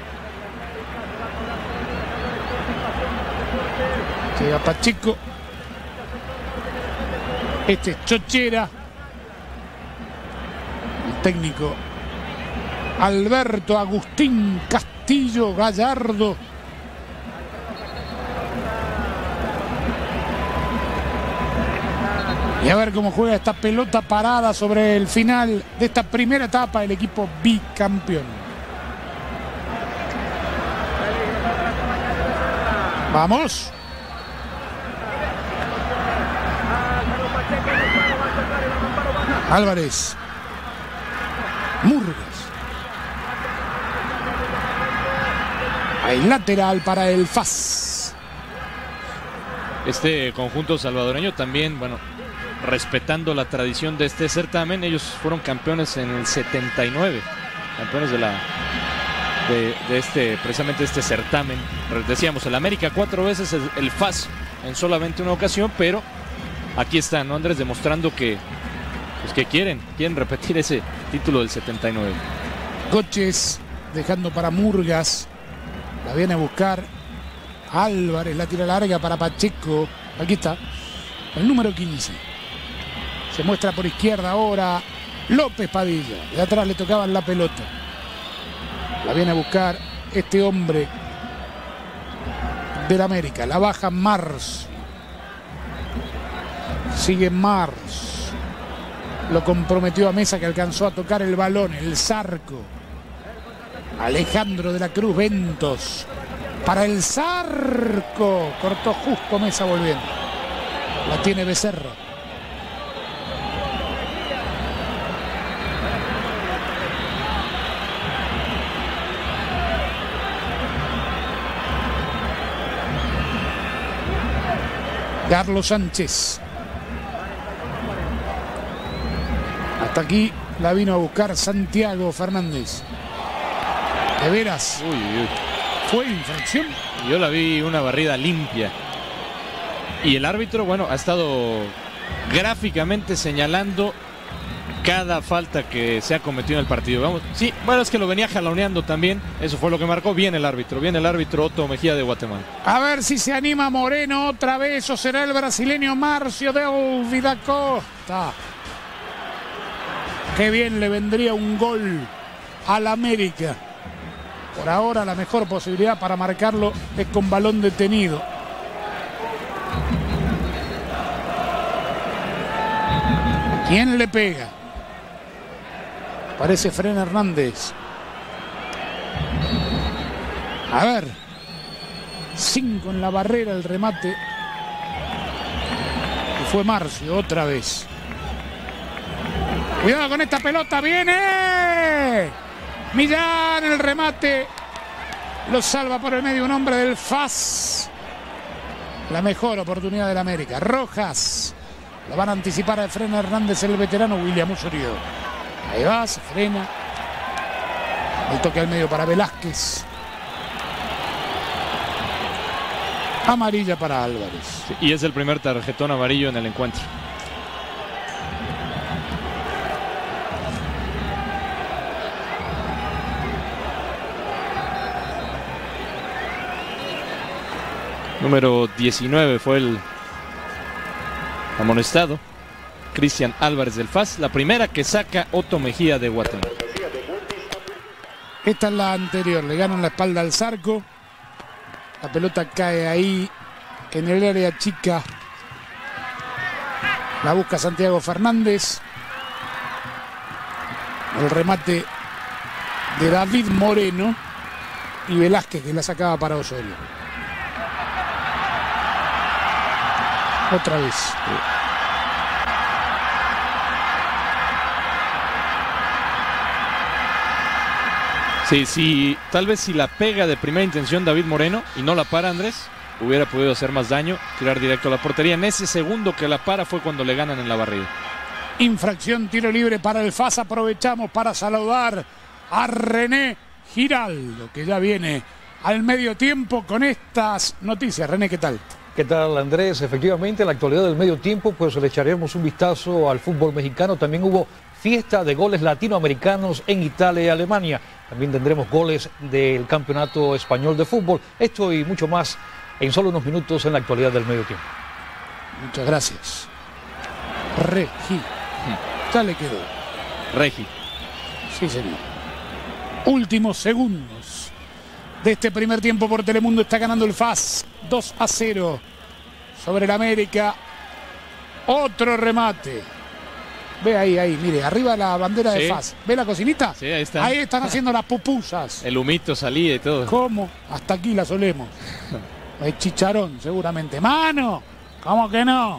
Llega Pacheco. Este es Chochera. El técnico Alberto Agustín Castillo Gallardo. Y a ver cómo juega esta pelota parada sobre el final de esta primera etapa del equipo bicampeón. Vamos. Álvarez. Murgas. Hay lateral para el F A S. Este conjunto salvadoreño también, bueno, respetando la tradición de este certamen, ellos fueron campeones en el setenta y nueve. campeones de la de, de este precisamente este certamen. Decíamos, el América cuatro veces, el, el F A S en solamente una ocasión, pero aquí está, ¿no, Andrés? Demostrando que, pues, que quieren, quieren repetir ese título del setenta y nueve. Coches dejando para Murgas. La viene a buscar Álvarez, la tira larga para Pacheco. Aquí está, el número quince. Se muestra por izquierda ahora López Padilla. De atrás le tocaban la pelota. La viene a buscar este hombre del América. La baja Mars. Sigue Mars. Lo comprometió a Mesa, que alcanzó a tocar el balón. El Zarco. Alejandro de la Cruz Ventos. Para el Zarco. Cortó justo Mesa volviendo. La tiene Becerra. Carlos Sánchez. Hasta aquí la vino a buscar Santiago Fernández. De veras. Uy, uy. ¿Fue infracción? Yo la vi una barrida limpia. Y el árbitro, bueno, ha estado gráficamente señalando cada falta que se ha cometido en el partido. Vamos, sí, bueno, es que lo venía jaloneando también. Eso fue lo que marcó. Bien el árbitro, bien el árbitro Otto Mejía de Guatemala. A ver si se anima Moreno otra vez, o será el brasileño Márcio Del Vida Costa. Qué bien le vendría un gol al América. Por ahora la mejor posibilidad para marcarlo es con balón detenido. ¿Quién le pega? Parece Fren Hernández. A ver. Cinco en la barrera, el remate. Y fue Marcio otra vez. Cuidado con esta pelota. ¡Viene! Millán, el remate. Lo salva por el medio un hombre del F A S. La mejor oportunidad del América. Rojas. Lo van a anticipar a Fren Hernández, el veterano William Osorio. Ahí va, se frena. El toque al medio para Velázquez. Amarilla para Álvarez. Sí, y es el primer tarjetón amarillo en el encuentro. Número diecinueve fue el amonestado. Cristian Álvarez del F A S, la primera que saca Otto Mejía de Guatemala. Esta es la anterior, le ganan la espalda al Zarco. La pelota cae ahí en el área chica. La busca Santiago Fernández. El remate de David Moreno y Velázquez, que la sacaba para Osorio. Otra vez. Sí, sí, tal vez si la pega de primera intención David Moreno y no la para Andrés, hubiera podido hacer más daño, tirar directo a la portería. En ese segundo que la para fue cuando le ganan en la barrida. Infracción, tiro libre para el F A S. Aprovechamos para saludar a René Giraldo, que ya viene al medio tiempo con estas noticias. René, ¿qué tal? ¿Qué tal, Andrés? Efectivamente, en la actualidad del medio tiempo, pues le echaremos un vistazo al fútbol mexicano. También hubo fiesta de goles latinoamericanos en Italia y Alemania. También tendremos goles del Campeonato Español de Fútbol. Esto y mucho más en solo unos minutos en la actualidad del medio tiempo. Muchas gracias. Regi. Ya le quedó. Regi. Sí, señor. Últimos segundos de este primer tiempo por Telemundo. Está ganando el F A S dos a cero sobre el América. Otro remate. Ve ahí, ahí, mire, arriba la bandera sí. de F A S. ¿Ve la cocinita? Sí, ahí está. Ahí están haciendo las pupusas. El humito salía y todo. ¿Cómo? Hasta aquí las olemos. El chicharón, seguramente. ¡Mano! ¿Cómo que no?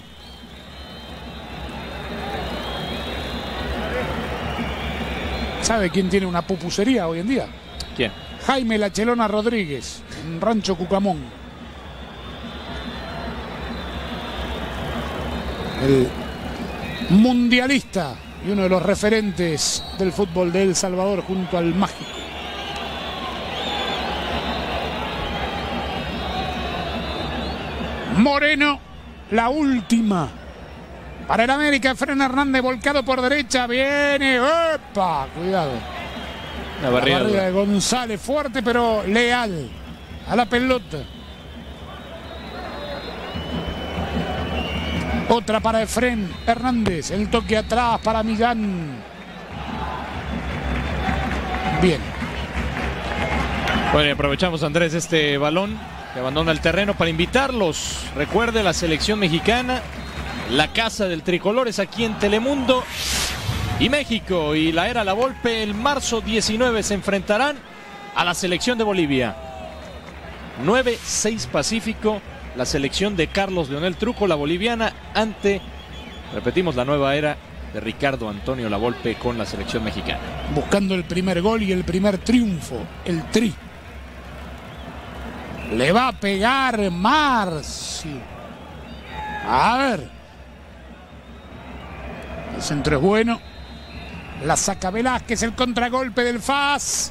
¿Sabe quién tiene una pupusería hoy en día? ¿Quién? Jaime La Chelona Rodríguez, en Rancho Cucamón. El mundialista y uno de los referentes del fútbol de El Salvador junto al Mágico. Moreno, la última para el América. Frena Hernández, volcado por derecha, viene, ¡epa! Cuidado. La barrida, la barrida de González, fuerte pero leal a la pelota. Otra para Efren Hernández, el toque atrás para Millán. Bien. Bueno, y aprovechamos, Andrés, este balón que abandona el terreno para invitarlos. Recuerde, la selección mexicana, la casa del tricolor es aquí en Telemundo. Y México y la era La Volpe el marzo diecinueve se enfrentarán a la selección de Bolivia. nueve seis Pacífico, la selección de Carlos Leonel Truco, la boliviana, ante, repetimos, la nueva era de Ricardo Antonio La Volpe con la selección mexicana. Buscando el primer gol y el primer triunfo, el tri. Le va a pegar Marcio. A ver. El centro es bueno. La saca Velázquez, el contragolpe del F A S.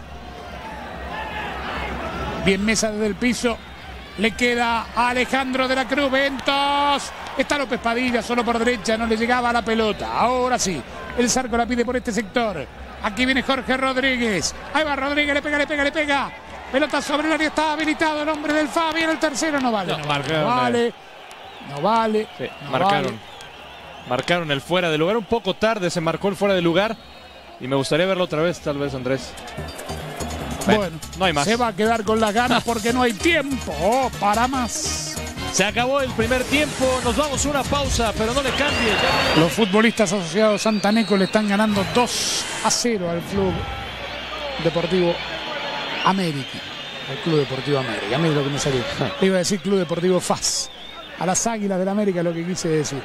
Bien Mesa desde el piso. Le queda a Alejandro de la Cruz. Ventos. Está López Padilla solo por derecha. No le llegaba a la pelota. Ahora sí. El Zarco la pide por este sector. Aquí viene Jorge Rodríguez. Ahí va Rodríguez. Le pega, le pega, le pega. Pelota sobre el área. Está habilitado el hombre del F A. Viene el tercero. No vale. No, no vale. No vale. No vale. Sí, no marcaron. Vale. Marcaron el fuera de lugar. Un poco tarde se marcó el fuera de lugar. Y me gustaría verlo otra vez, tal vez, Andrés. Bueno, bueno, no hay más. Se va a quedar con las ganas porque no hay tiempo oh, para más. Se acabó el primer tiempo. Nos vamos a una pausa, pero no le cambie. Los futbolistas asociados santaneco le están ganando dos a cero al Club Deportivo América. Al Club Deportivo América. A mí es lo que me salió. Le iba a decir Club Deportivo F A S. A las Águilas del América es lo que quise decir.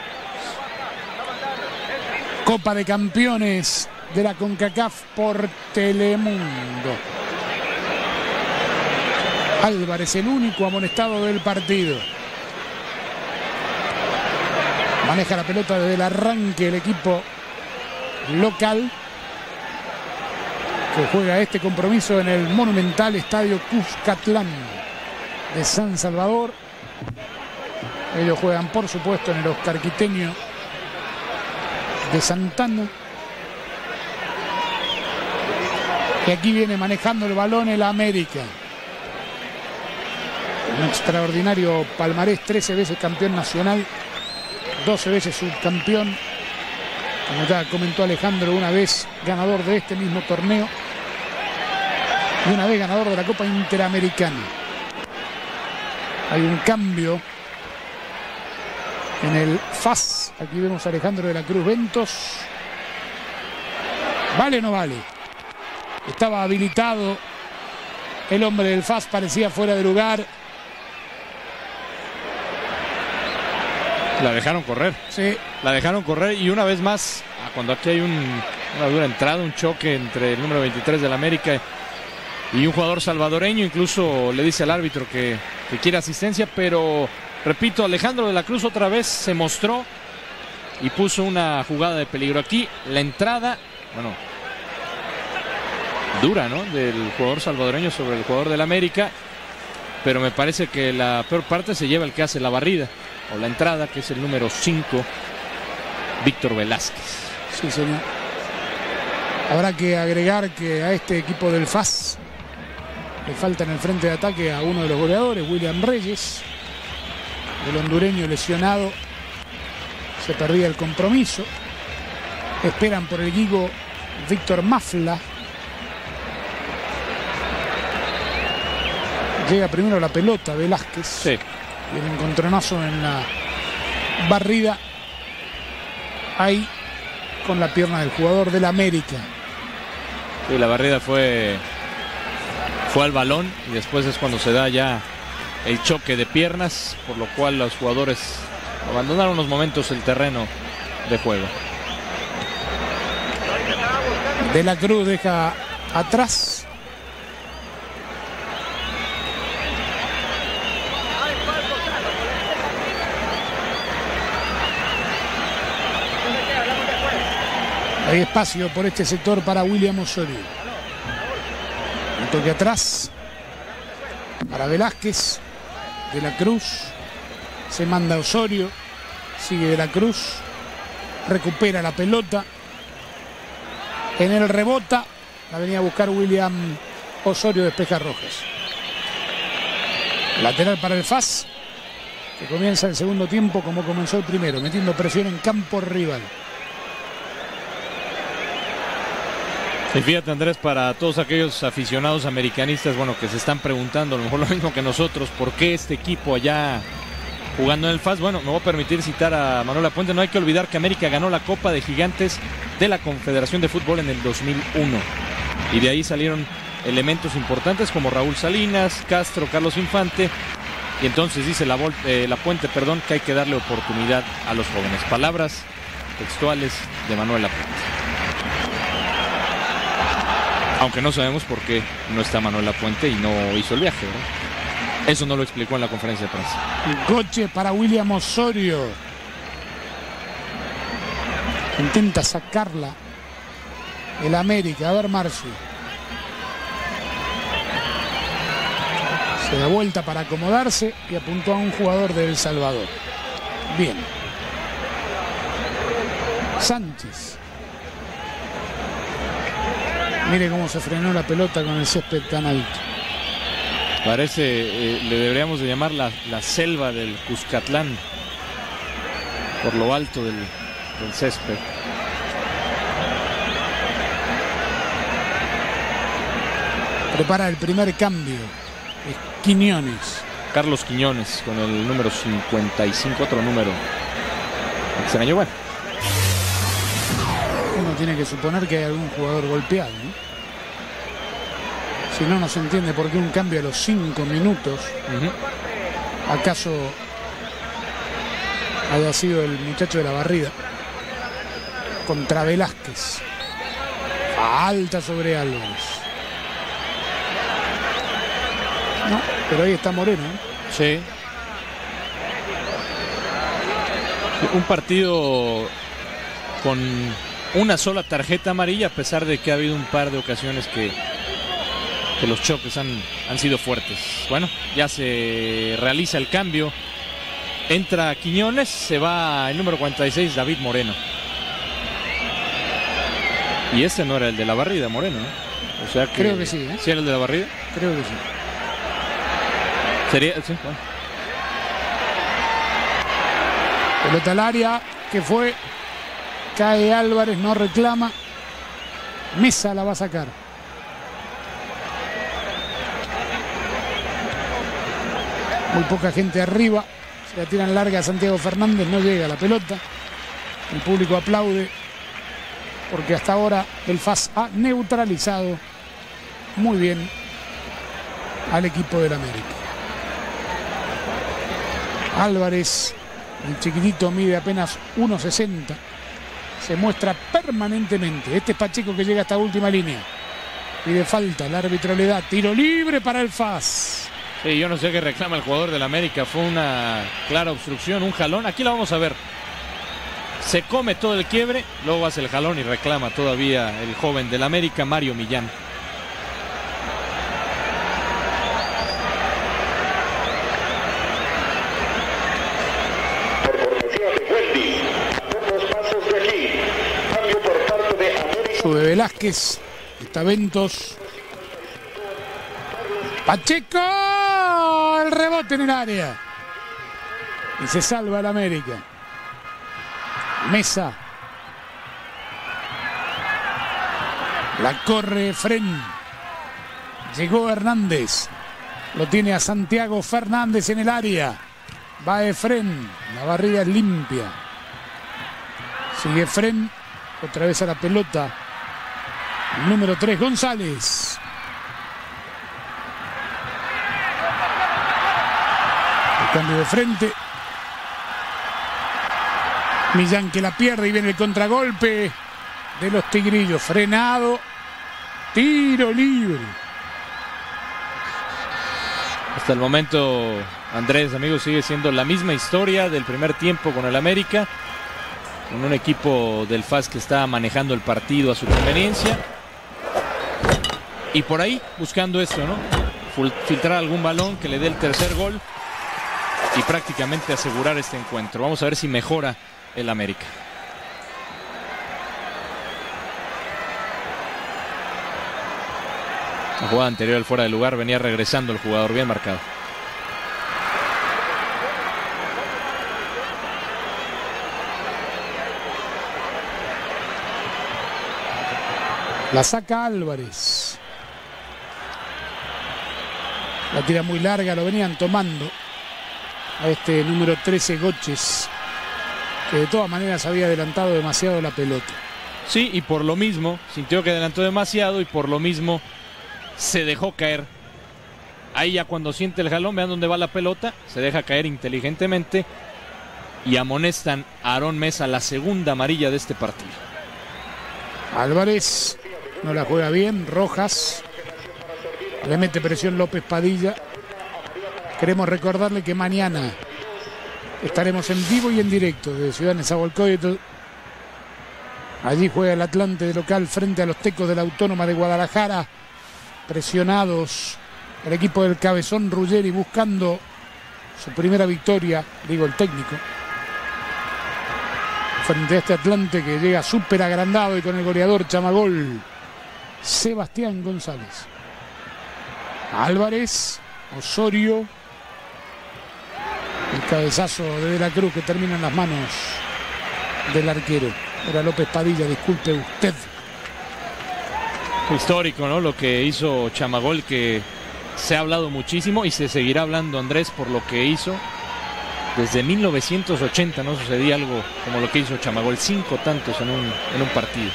Copa de Campeones de la CONCACAF por Telemundo. Álvarez, el único amonestado del partido. Maneja la pelota desde el arranque el equipo local, que juega este compromiso en el monumental Estadio Cuscatlán de San Salvador. Ellos juegan, por supuesto, en el Oscar Quiteño de Santana. Y aquí viene manejando el balón el América. Un extraordinario palmarés, trece veces campeón nacional, doce veces subcampeón. Como ya comentó Alejandro, una vez ganador de este mismo torneo y una vez ganador de la Copa Interamericana. Hay un cambio en el F A S. Aquí vemos a Alejandro de la Cruz. Ventos. ¿Vale o no vale? Estaba habilitado el hombre del F A S, parecía fuera de lugar. La dejaron correr. Sí. La dejaron correr y una vez más, cuando aquí hay un, una dura entrada, un choque entre el número veintitrés del América y un jugador salvadoreño, incluso le dice al árbitro que, que quiere asistencia, pero repito, Alejandro de la Cruz otra vez se mostró y puso una jugada de peligro aquí. La entrada, bueno, dura, ¿no?, del jugador salvadoreño sobre el jugador del América, pero me parece que la peor parte se lleva el que hace la barrida o la entrada, que es el número cinco, Víctor Velázquez. Sí, señor. Habrá que agregar que a este equipo del F A S le falta en el frente de ataque a uno de los goleadores, William Reyes. El hondureño lesionado, se perdía el compromiso. Esperan por el Guigo Víctor Mafla. Llega primero la pelota Velázquez. Sí. Y el encontronazo en la barrida. Ahí con la pierna del jugador del América. Sí, la barrida fue, fue al balón y después es cuando se da ya el choque de piernas, por lo cual los jugadores abandonaron unos momentos el terreno de juego. De la Cruz deja atrás. Hay espacio por este sector para William Osorio. Un toque atrás para Velázquez. De la Cruz. Se manda Osorio. Sigue De la Cruz. Recupera la pelota. En el rebota. La venía a buscar William Osorio, despeja Rojas. Lateral para el F A S. Que comienza el segundo tiempo como comenzó el primero. Metiendo presión en campo rival. Y fíjate, Andrés, para todos aquellos aficionados americanistas, bueno, que se están preguntando a lo mejor lo mismo que nosotros, ¿por qué este equipo allá jugando en el F A S? Bueno, me voy a permitir citar a Manuel Lapuente. No hay que olvidar que América ganó la Copa de Gigantes de la Confederación de Fútbol en el dos mil uno. Y de ahí salieron elementos importantes como Raúl Salinas, Castro, Carlos Infante. Y entonces dice la, eh, Lapuente, perdón, que hay que darle oportunidad a los jóvenes. Palabras textuales de Manuel Lapuente. Aunque no sabemos por qué no está Manuel Lapuente y no hizo el viaje, ¿verdad? Eso no lo explicó en la conferencia de prensa. Coche para William Osorio. Intenta sacarla el América. A ver, Marcio. Se da vuelta para acomodarse y apuntó a un jugador de El Salvador. Bien. Sánchez. Mire cómo se frenó la pelota con el césped tan alto. Parece, eh, le deberíamos de llamar la, la selva del Cuscatlán. Por lo alto del, del césped. Prepara el primer cambio. Es Quiñones. Carlos Quiñones con el número cincuenta y cinco, otro número extraño. Bueno. Uno tiene que suponer que hay algún jugador golpeado, ¿no? Si no, no se entiende por qué un cambio a los cinco minutos. Uh-huh. ¿Acaso haya sido el muchacho de la barrida? Contra Velázquez. Alta sobre Álvarez. No, pero ahí está Moreno, ¿eh? Sí. Un partido con una sola tarjeta amarilla, a pesar de que ha habido un par de ocasiones que, que los choques han, han sido fuertes. Bueno, ya se realiza el cambio. Entra Quiñones, se va el número cuarenta y seis, David Moreno. Y este no era el de la barrida, Moreno, ¿eh? O sea que... Creo que sí, ¿eh? ¿Sí era el de la barrida? Creo que sí. Sería... Sí, bueno. Pelota al área, que fue... Cae Álvarez, no reclama. Mesa la va a sacar. Muy poca gente arriba. Se la tiran larga a Santiago Fernández, no llega la pelota. El público aplaude porque hasta ahora el F A S ha neutralizado muy bien al equipo del América. Álvarez, el chiquitito, mide apenas uno sesenta. Se muestra permanentemente. Este es Pacheco que llega a esta última línea. Pide falta, el árbitro le da tiro libre para el F A S. Sí, yo no sé qué reclama el jugador del América. Fue una clara obstrucción, un jalón. Aquí lo vamos a ver. Se come todo el quiebre, luego hace el jalón y reclama todavía el joven del América, Mario Millán. Sube Velázquez, está Ventos. Pacheco, el rebote en el área. Y se salva el América. Mesa. La corre Fren. Llegó Hernández. Lo tiene a Santiago Fernández en el área. Va Efren. La barrida es limpia. Sigue Efren. Otra vez a la pelota. El número tres, González. El cambio de frente. Millán que la pierde y viene el contragolpe de los tigrillos. Frenado. Tiro libre. Hasta el momento, Andrés, amigos, sigue siendo la misma historia del primer tiempo con el América. con un equipo del F A S que está manejando el partido a su conveniencia. Y por ahí buscando esto, ¿no? Filtrar algún balón que le dé el tercer gol y prácticamente asegurar este encuentro. Vamos a ver si mejora el América. La jugada anterior al fuera de lugar, venía regresando el jugador, bien marcado. La saca Álvarez. La tira muy larga, lo venían tomando a este número trece, Goches, que de todas maneras había adelantado demasiado la pelota. Sí, y por lo mismo, sintió que adelantó demasiado y por lo mismo se dejó caer. Ahí ya cuando siente el jalón, vean dónde va la pelota, se deja caer inteligentemente y amonestan a Aarón Mesa, la segunda amarilla de este partido. Álvarez no la juega bien, Rojas. Le mete presión López Padilla. Queremos recordarle que mañana estaremos en vivo y en directo de Ciudad Nezahualcóyotl. Allí juega el Atlante de local frente a los Tecos de la Autónoma de Guadalajara. Presionados el equipo del Cabezón Ruggeri buscando su primera victoria, digo el técnico, frente a este Atlante que llega súper agrandado y con el goleador chamagol Sebastián González. Álvarez, Osorio, el cabezazo de De la Cruz que termina en las manos del arquero. Era López Padilla, disculpe usted. Histórico, ¿no? Lo que hizo Chamagol, que se ha hablado muchísimo y se seguirá hablando, Andrés, por lo que hizo. Desde mil novecientos ochenta no sucedía algo como lo que hizo Chamagol, cinco tantos en un, en un partido.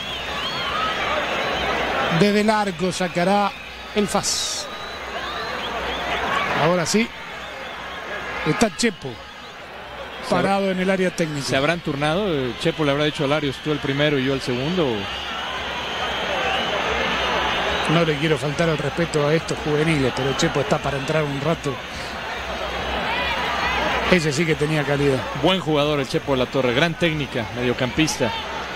Desde el arco sacará el F A S. Ahora sí, está Chepo parado en el área técnica. ¿Se habrán turnado? Chepo le habrá dicho a Larios, tú el primero y yo el segundo. No le quiero faltar el respeto a estos juveniles, pero Chepo está para entrar un rato. Ese sí que tenía calidad. Buen jugador el Chepo de la Torre, gran técnica, mediocampista.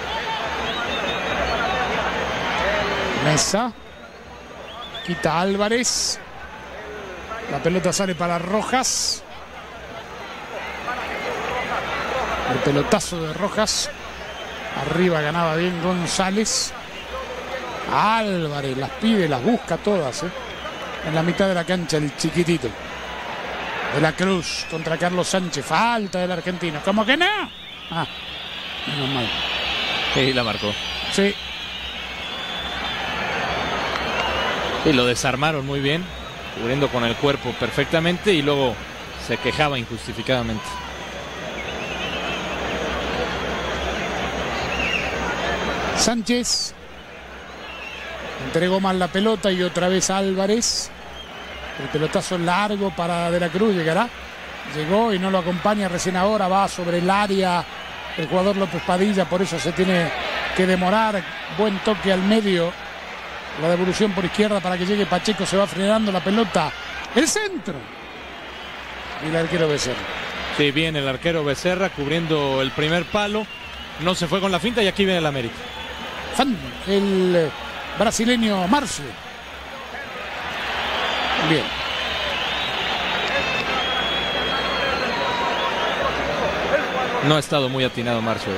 Mesa. Quita Álvarez. La pelota sale para Rojas. El pelotazo de Rojas. Arriba ganaba bien González. Álvarez las pide, las busca todas, ¿eh? En la mitad de la cancha el chiquitito. De la Cruz contra Carlos Sánchez. Falta del argentino. ¿Cómo que no? Ah, menos mal. Sí, la marcó. Sí. Y lo desarmaron muy bien, cubriendo con el cuerpo perfectamente y luego se quejaba injustificadamente. Sánchez entregó mal la pelota y otra vez Álvarez. El pelotazo largo para De la Cruz, llegará. Llegó y no lo acompaña recién ahora, va sobre el área el jugador López Padilla, por eso se tiene que demorar. Buen toque al medio. La devolución por izquierda para que llegue Pacheco, se va frenando la pelota. El centro. Y el arquero Becerra. Sí, bien el arquero Becerra cubriendo el primer palo. No se fue con la finta y aquí viene el América. Fan, el brasileño Marcio. Bien. No ha estado muy atinado Marcio.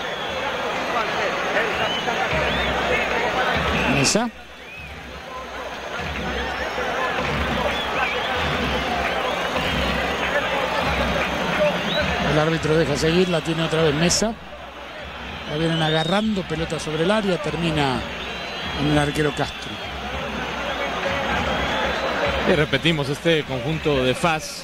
Mesa. El árbitro deja seguir, la tiene otra vez Mesa. La vienen agarrando, pelota sobre el área, termina en el arquero Castro. Y repetimos, este conjunto de F A S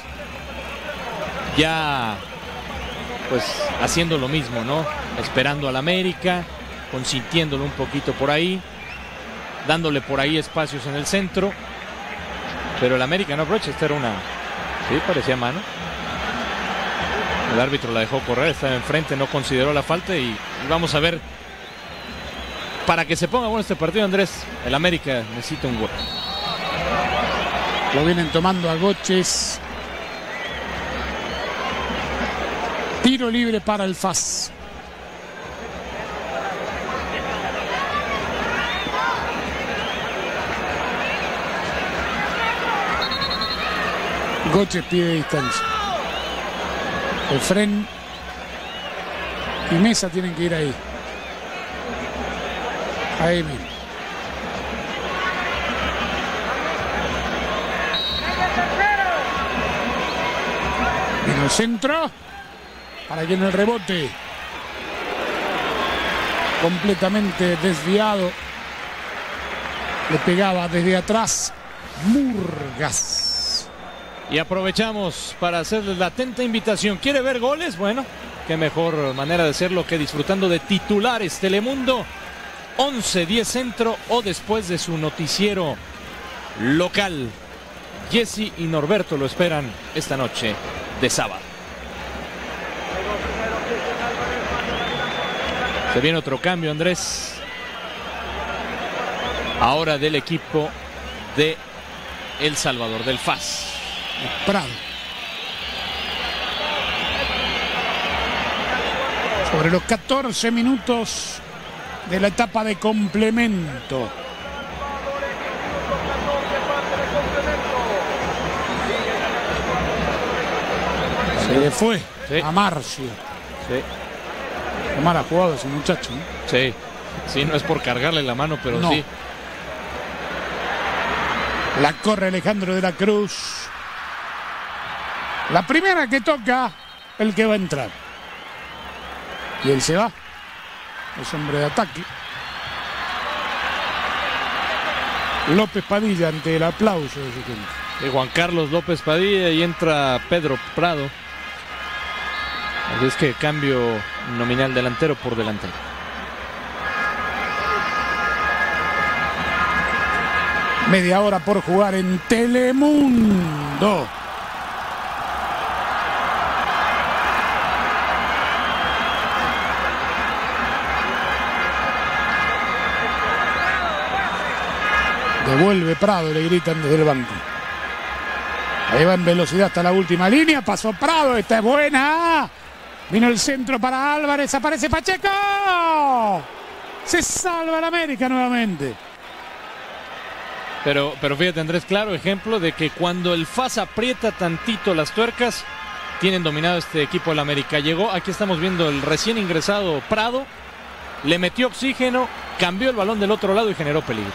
ya pues haciendo lo mismo, ¿no? Esperando al América, consintiéndolo un poquito por ahí, dándole por ahí espacios en el centro, pero el América no aprovecha. Esta era una, sí, parecía mano. El árbitro la dejó correr, estaba enfrente, no consideró la falta y, y vamos a ver. Para que se ponga bueno este partido, Andrés, el América necesita un gol. Lo vienen tomando a Goches. Tiro libre para el F A S. Goches pide distancia. Efren y Mesa tienen que ir ahí. Ahí mismo. En el centro. Para que en el rebote. Completamente desviado. Le pegaba desde atrás Murgas. Y aprovechamos para hacerles la atenta invitación. ¿Quiere ver goles? Bueno, qué mejor manera de hacerlo que disfrutando de titulares Telemundo. once diez Centro o después de su noticiero local. Jesse y Norberto lo esperan esta noche de sábado. Se viene otro cambio, Andrés. Ahora del equipo de El Salvador, del F A S. Prado. Sobre los catorce minutos de la etapa de complemento. Se le fue Sí. a Marcio. Sí, Qué mala jugada ese muchacho, ¿no? sí, sí, no es por cargarle la mano, pero No. sí. La corre Alejandro de la Cruz. La primera que toca, el que va a entrar. Y él se va. Es hombre de ataque. López Padilla ante el aplauso de su gente. De Juan Carlos López Padilla y entra Pedro Prado. Así es que cambio nominal delantero por delantero. Media hora por jugar en Telemundo. Devuelve Prado, le gritan desde el banco. Ahí va en velocidad hasta la última línea. Pasó Prado, esta es buena. Vino el centro para Álvarez, aparece Pacheco. Se salva el América nuevamente. Pero, pero fíjate, Andrés, claro ejemplo de que cuando el F A S aprieta tantito las tuercas, tienen dominado este equipo del América. Llegó, aquí estamos viendo el recién ingresado Prado, le metió oxígeno, cambió el balón del otro lado y generó peligro.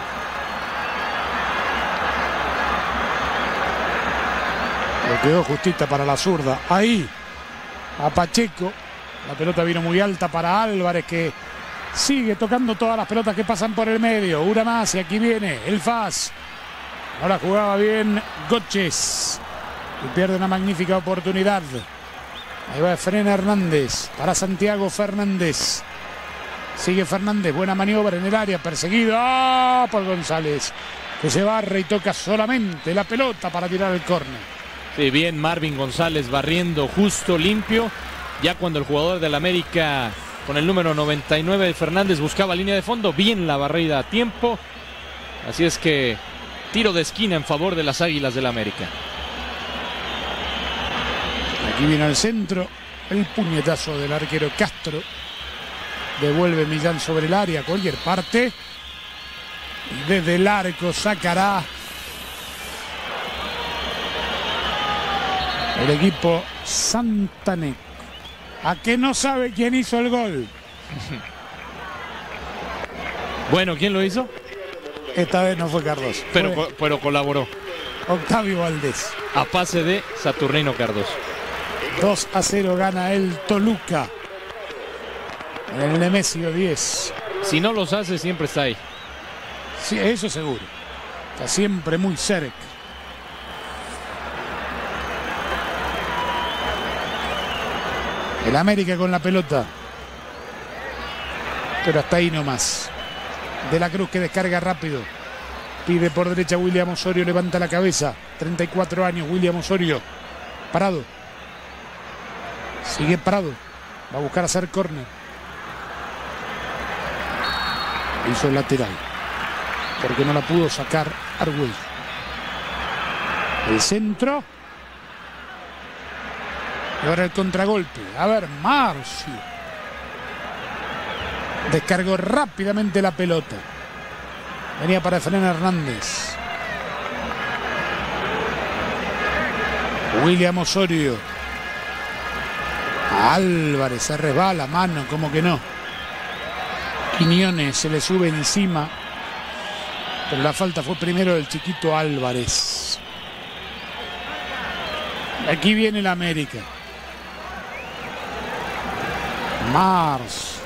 Le quedó justita para la zurda. Ahí, a Pacheco. La pelota vino muy alta para Álvarez, que sigue tocando todas las pelotas que pasan por el medio. Una más y aquí viene el F A S. Ahora jugaba bien Goches. Y pierde una magnífica oportunidad. Ahí va Efren Hernández para Santiago Fernández. Sigue Fernández, buena maniobra en el área, perseguido ¡ah! Por González, que se barre y toca solamente la pelota para tirar el córner. Sí, bien Marvin González barriendo justo, limpio. Ya cuando el jugador del América con el número noventa y nueve de Fernández buscaba línea de fondo, bien la barrida a tiempo. Así es que tiro de esquina en favor de las Águilas del América. Aquí viene al centro el puñetazo del arquero Castro. Devuelve Millán sobre el área, cualquier parte. Y desde el arco sacará el equipo Santaneco. ¿A qué no sabe quién hizo el gol? Bueno, ¿quién lo hizo? Esta vez no fue Cardoso. Pero, Fue pero colaboró. Octavio Valdés. A pase de Saturnino Cardoso. dos a cero gana el Toluca. En el Nemesio diez. Si no los hace, siempre está ahí. Sí, eso seguro. Está siempre muy cerca. El América con la pelota. Pero hasta ahí nomás. De la Cruz que descarga rápido. Pide por derecha William Osorio, levanta la cabeza. treinta y cuatro años, William Osorio. Parado. Sigue parado. Va a buscar hacer córner. Hizo el lateral. Porque no la pudo sacar Argüello. El centro. Y ahora el contragolpe. A ver, Marcio. Descargó rápidamente la pelota. Venía para Efren Hernández. William Osorio. Álvarez se resbala, mano, como que no. Quiñones se le sube encima. Pero la falta fue primero del chiquito Álvarez. Aquí viene el América. Mars.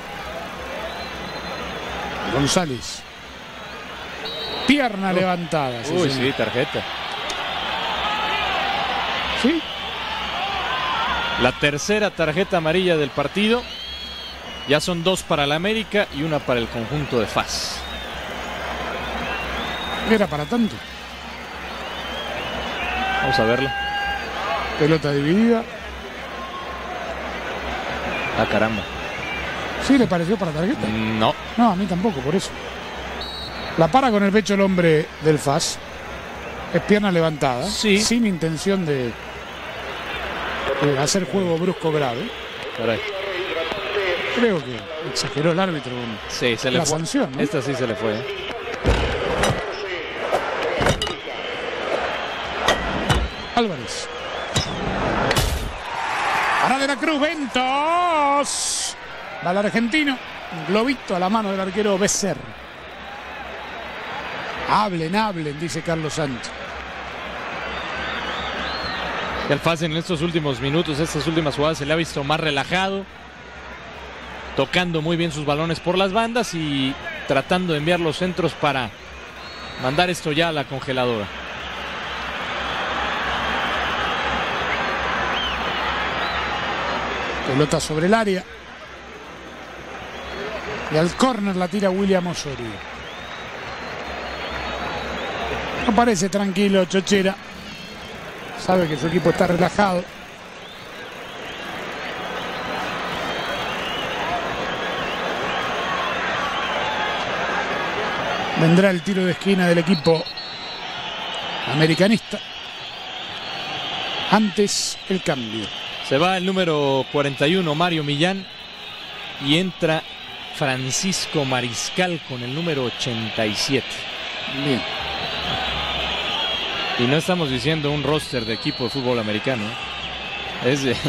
González. Pierna oh. levantada. Sí, Uy, sí, tarjeta. ¿Sí? La tercera tarjeta amarilla del partido. Ya son dos para el América y una para el conjunto de F A S. Era para tanto. Vamos a verla. Pelota dividida. Ah, caramba. ¿Sí le pareció para tarjeta? No. No, a mí tampoco, por eso. La para con el pecho el hombre del F A S. Es pierna levantada. Sí. Sin intención de, de hacer juego brusco grave. Caray. Creo que exageró el árbitro con sí, se le la fue. sanción, ¿no? Esta sí se le fue. ¿eh? Álvarez. Para De la Cruz, Ventos. Va el argentino. Un globito a la mano del arquero Becerra. Hablen, hablen, dice Carlos Sánchez. El F A S en estos últimos minutos, estas últimas jugadas, se le ha visto más relajado, tocando muy bien sus balones por las bandas y tratando de enviar los centros para mandar esto ya a la congeladora. Pelota sobre el área. Y al córner la tira William Osorio. No parece tranquilo Chochera. Sabe que su equipo está relajado. Vendrá el tiro de esquina del equipo americanista. Antes el cambio. Se va el número cuarenta y uno, Mario Millán, y entra Francisco Mariscal con el número ochenta y siete. Bien. Y no estamos diciendo un roster de equipo de fútbol americano. Es de...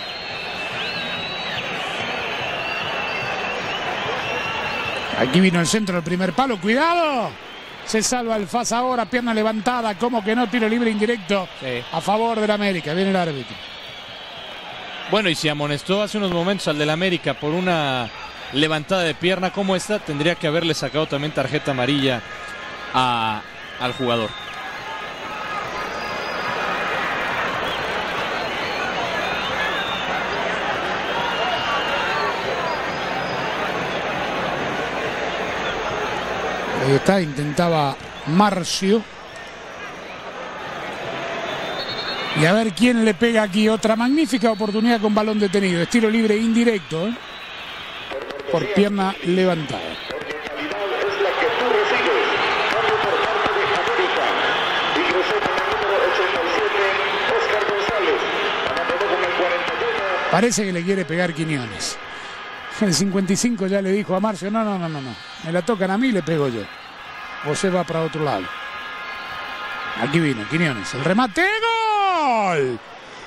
Aquí vino el centro del primer palo. ¡Cuidado! Se salva el F A S ahora. Pierna levantada. Como que no, tiro libre indirecto. Sí. A favor del América. Viene el árbitro. Bueno, y si amonestó hace unos momentos al del América por una levantada de pierna como esta, tendría que haberle sacado también tarjeta amarilla a, al jugador. Ahí está, intentaba Marcio. Y a ver quién le pega aquí. Otra magnífica oportunidad con balón detenido. Estilo libre indirecto, ¿eh? Por pierna levantada. Parece que le quiere pegar Quiñones. El cincuenta y cinco ya le dijo a Marcio, no, no, no, no, no. Me la tocan a mí y le pego yo. José va para otro lado. Aquí vino Quiñones. El remate. ¡Gol!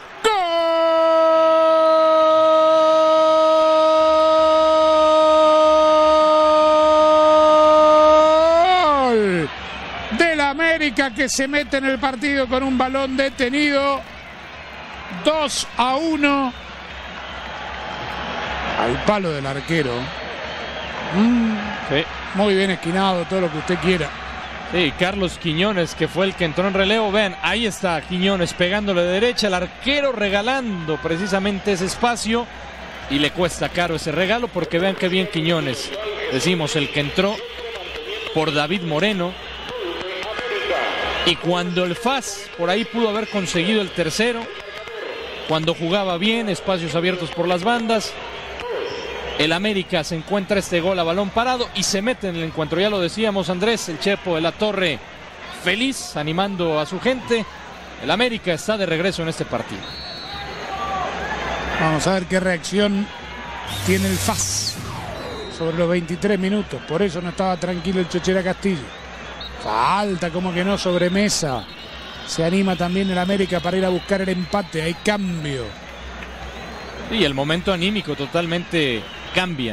¡Gol! Del América, que se mete en el partido con un balón detenido. dos a uno. Al palo del arquero. Mm, sí. Muy bien esquinado, todo lo que usted quiera. Sí, Carlos Quiñones, que fue el que entró en relevo. Vean, ahí está Quiñones pegándole de derecha, el arquero regalando precisamente ese espacio. Y le cuesta caro ese regalo, porque vean qué bien Quiñones. Decimos, el que entró por David Moreno. Y cuando el F A S por ahí pudo haber conseguido el tercero, cuando jugaba bien, espacios abiertos por las bandas, el América se encuentra este gol a balón parado y se mete en el encuentro. Ya lo decíamos, Andrés, el Chepo de la Torre feliz, animando a su gente. El América está de regreso en este partido. Vamos a ver qué reacción tiene el F A S sobre los veintitrés minutos. Por eso no estaba tranquilo el Chochera Castillo. Falta, como que no, sobre Mesa. Se anima también el América para ir a buscar el empate. Hay cambio. Y el momento anímico totalmente cambia.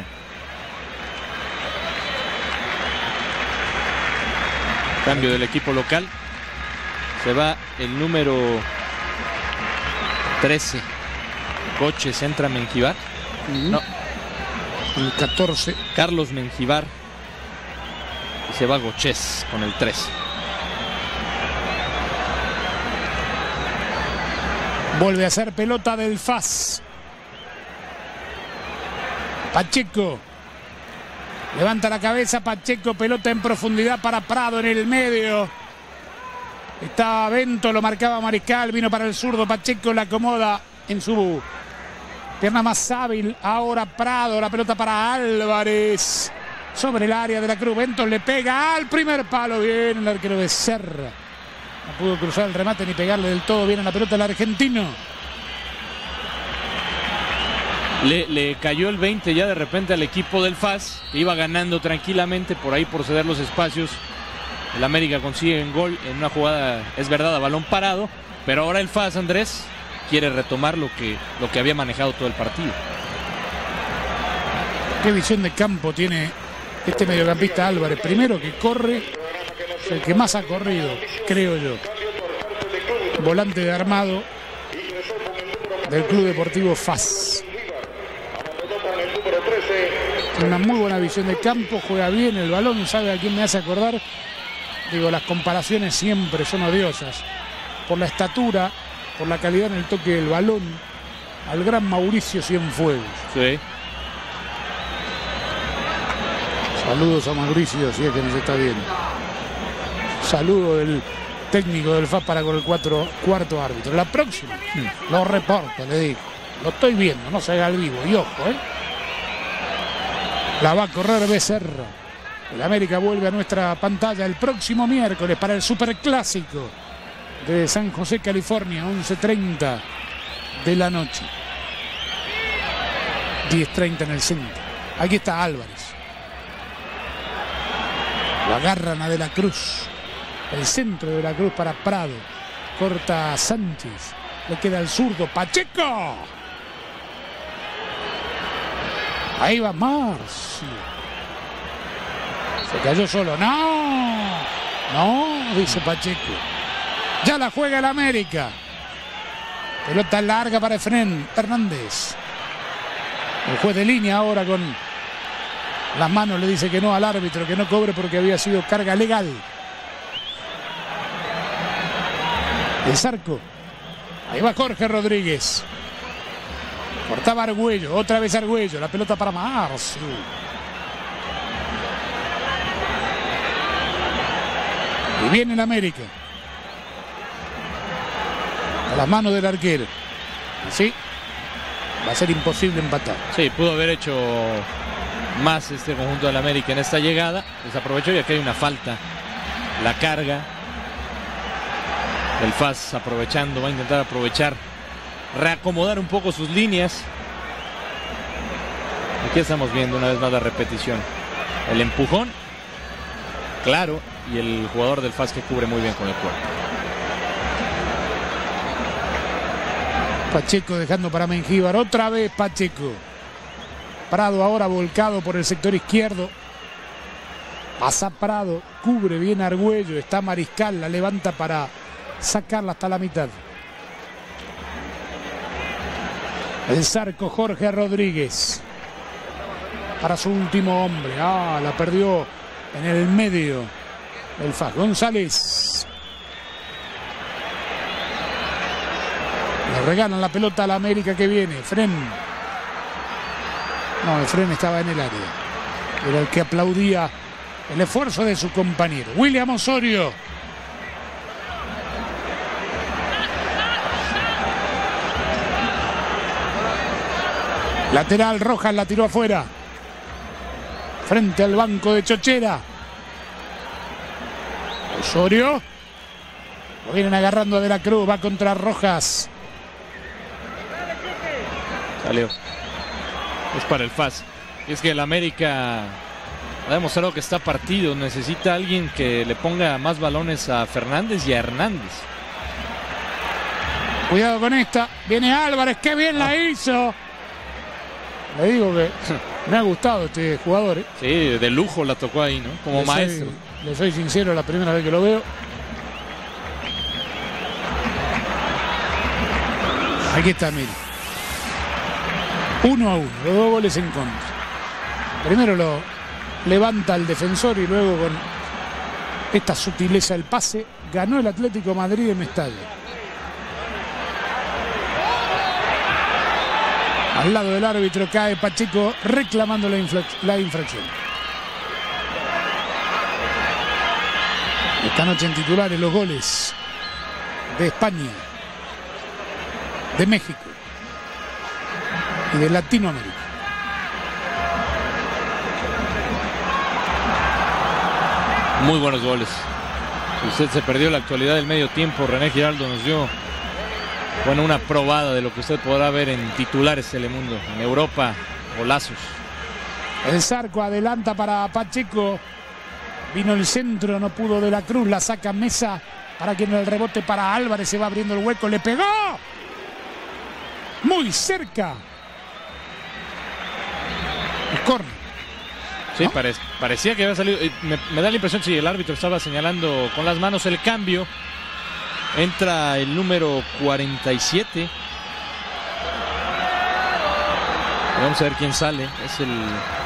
Cambio del equipo local. Se va el número trece. Coches, entra Mengibar. Uh-huh. No. El catorce. Carlos Mengibar. Y se va Goches con el trece. Vuelve a ser pelota del F A S. Pacheco. Levanta la cabeza Pacheco. Pelota en profundidad para Prado en el medio. Estaba Bento, lo marcaba Mariscal. Vino para el zurdo. Pacheco la acomoda en su pierna más hábil. Ahora Prado. La pelota para Álvarez. Sobre el área de la Cruz. Bento le pega al primer palo. Bien el arquero de Serra. No pudo cruzar el remate ni pegarle del todo bien a la pelota al argentino. Le, le cayó el veinte ya de repente al equipo del F A S, que iba ganando tranquilamente por ahí por ceder los espacios. El América consigue un gol en una jugada, es verdad, a balón parado, pero ahora el F A S, Andrés, quiere retomar lo que, lo que había manejado todo el partido. Qué visión de campo tiene este mediocampista Álvarez. Primero que corre, es el que más ha corrido, creo yo. Volante de armado del Club Deportivo F A S. Tiene una muy buena visión de campo, juega bien el balón, sabe a quién me hace acordar. Digo, las comparaciones siempre son odiosas. Por la estatura, por la calidad en el toque del balón, al gran Mauricio Cienfuegos. Sí. Saludos a Mauricio, si es que nos está viendo. Saludo del técnico del F A S para con el cuatro, cuarto árbitro. La próxima, hmm. lo reporto, le digo. Lo estoy viendo, no se haga el vivo. Y ojo, ¿eh? La va a correr Becerra. El América vuelve a nuestra pantalla el próximo miércoles para el Superclásico de San José, California, once treinta de la noche. diez treinta en el centro. Aquí está Álvarez. Lo agarran a De la Cruz. El centro de De la Cruz para Prado. Corta Sánchez. Le queda el zurdo. ¡Pacheco! Ahí va Marcio. Se cayó solo. ¡No! No, dice Pacheco. Ya la juega el América. Pelota larga para Efrén Hernández. El juez de línea ahora con las manos le dice que no al árbitro, que no cobre porque había sido carga legal. El Zarco. Ahí va Jorge Rodríguez. Cortaba Argüello, otra vez Argüello, la pelota para Marcio. Y viene el América. A las manos del arquero. Y sí, va a ser imposible empatar. Sí, pudo haber hecho más este conjunto del América en esta llegada. Desaprovechó y aquí hay una falta. La carga. El F A S aprovechando, va a intentar aprovechar. Reacomodar un poco sus líneas. Aquí estamos viendo una vez más la repetición. El empujón, claro, y el jugador del F A S que cubre muy bien con el cuerpo. Pacheco dejando para Mengíbar, otra vez Pacheco. Prado ahora volcado por el sector izquierdo. Pasa Prado, cubre bien Argüello, está Mariscal, la levanta para sacarla hasta la mitad. El Zarco Jorge Rodríguez. Para su último hombre. Ah, la perdió en el medio. El F A S. González. Le regalan la pelota a la América que viene. Fren. No, el Fren estaba en el área. Era el que aplaudía el esfuerzo de su compañero. William Osorio. Lateral, Rojas la tiró afuera. Frente al banco de Chochera. Osorio. Lo vienen agarrando a De la Cruz. Va contra Rojas. Salió. Es para el F A S. Y es que el América ha demostrado que está partido. Necesita alguien que le ponga más balones a Fernández y a Hernández. Cuidado con esta. Viene Álvarez, qué bien la hizo. Le digo que me ha gustado este jugador, ¿eh? Sí, de lujo la tocó ahí, ¿no? Como le maestro. Soy, le soy sincero, la primera vez que lo veo. Aquí está, mire. Uno a uno, los dos goles en contra. Primero lo levanta el defensor y luego con esta sutileza del pase ganó el Atlético de Madrid en Mestalla. Al lado del árbitro cae Pacheco reclamando la, la infracción. Esta noche en titulares los goles de España, de México y de Latinoamérica. Muy buenos goles. Si usted se perdió la actualidad del medio tiempo, René Giraldo nos dio, bueno, una probada de lo que usted podrá ver en titulares Telemundo, en Europa, golazos. El Zarco adelanta para Pacheco. Vino el centro, no pudo De la Cruz, la saca Mesa para que en el rebote para Álvarez se va abriendo el hueco, le pegó. Muy cerca. El córner. Sí, ¿no? pare, parecía que había salido. Me, me da la impresión si sí, el árbitro estaba señalando con las manos el cambio. Entra el número cuarenta y siete. Vamos a ver quién sale. Es el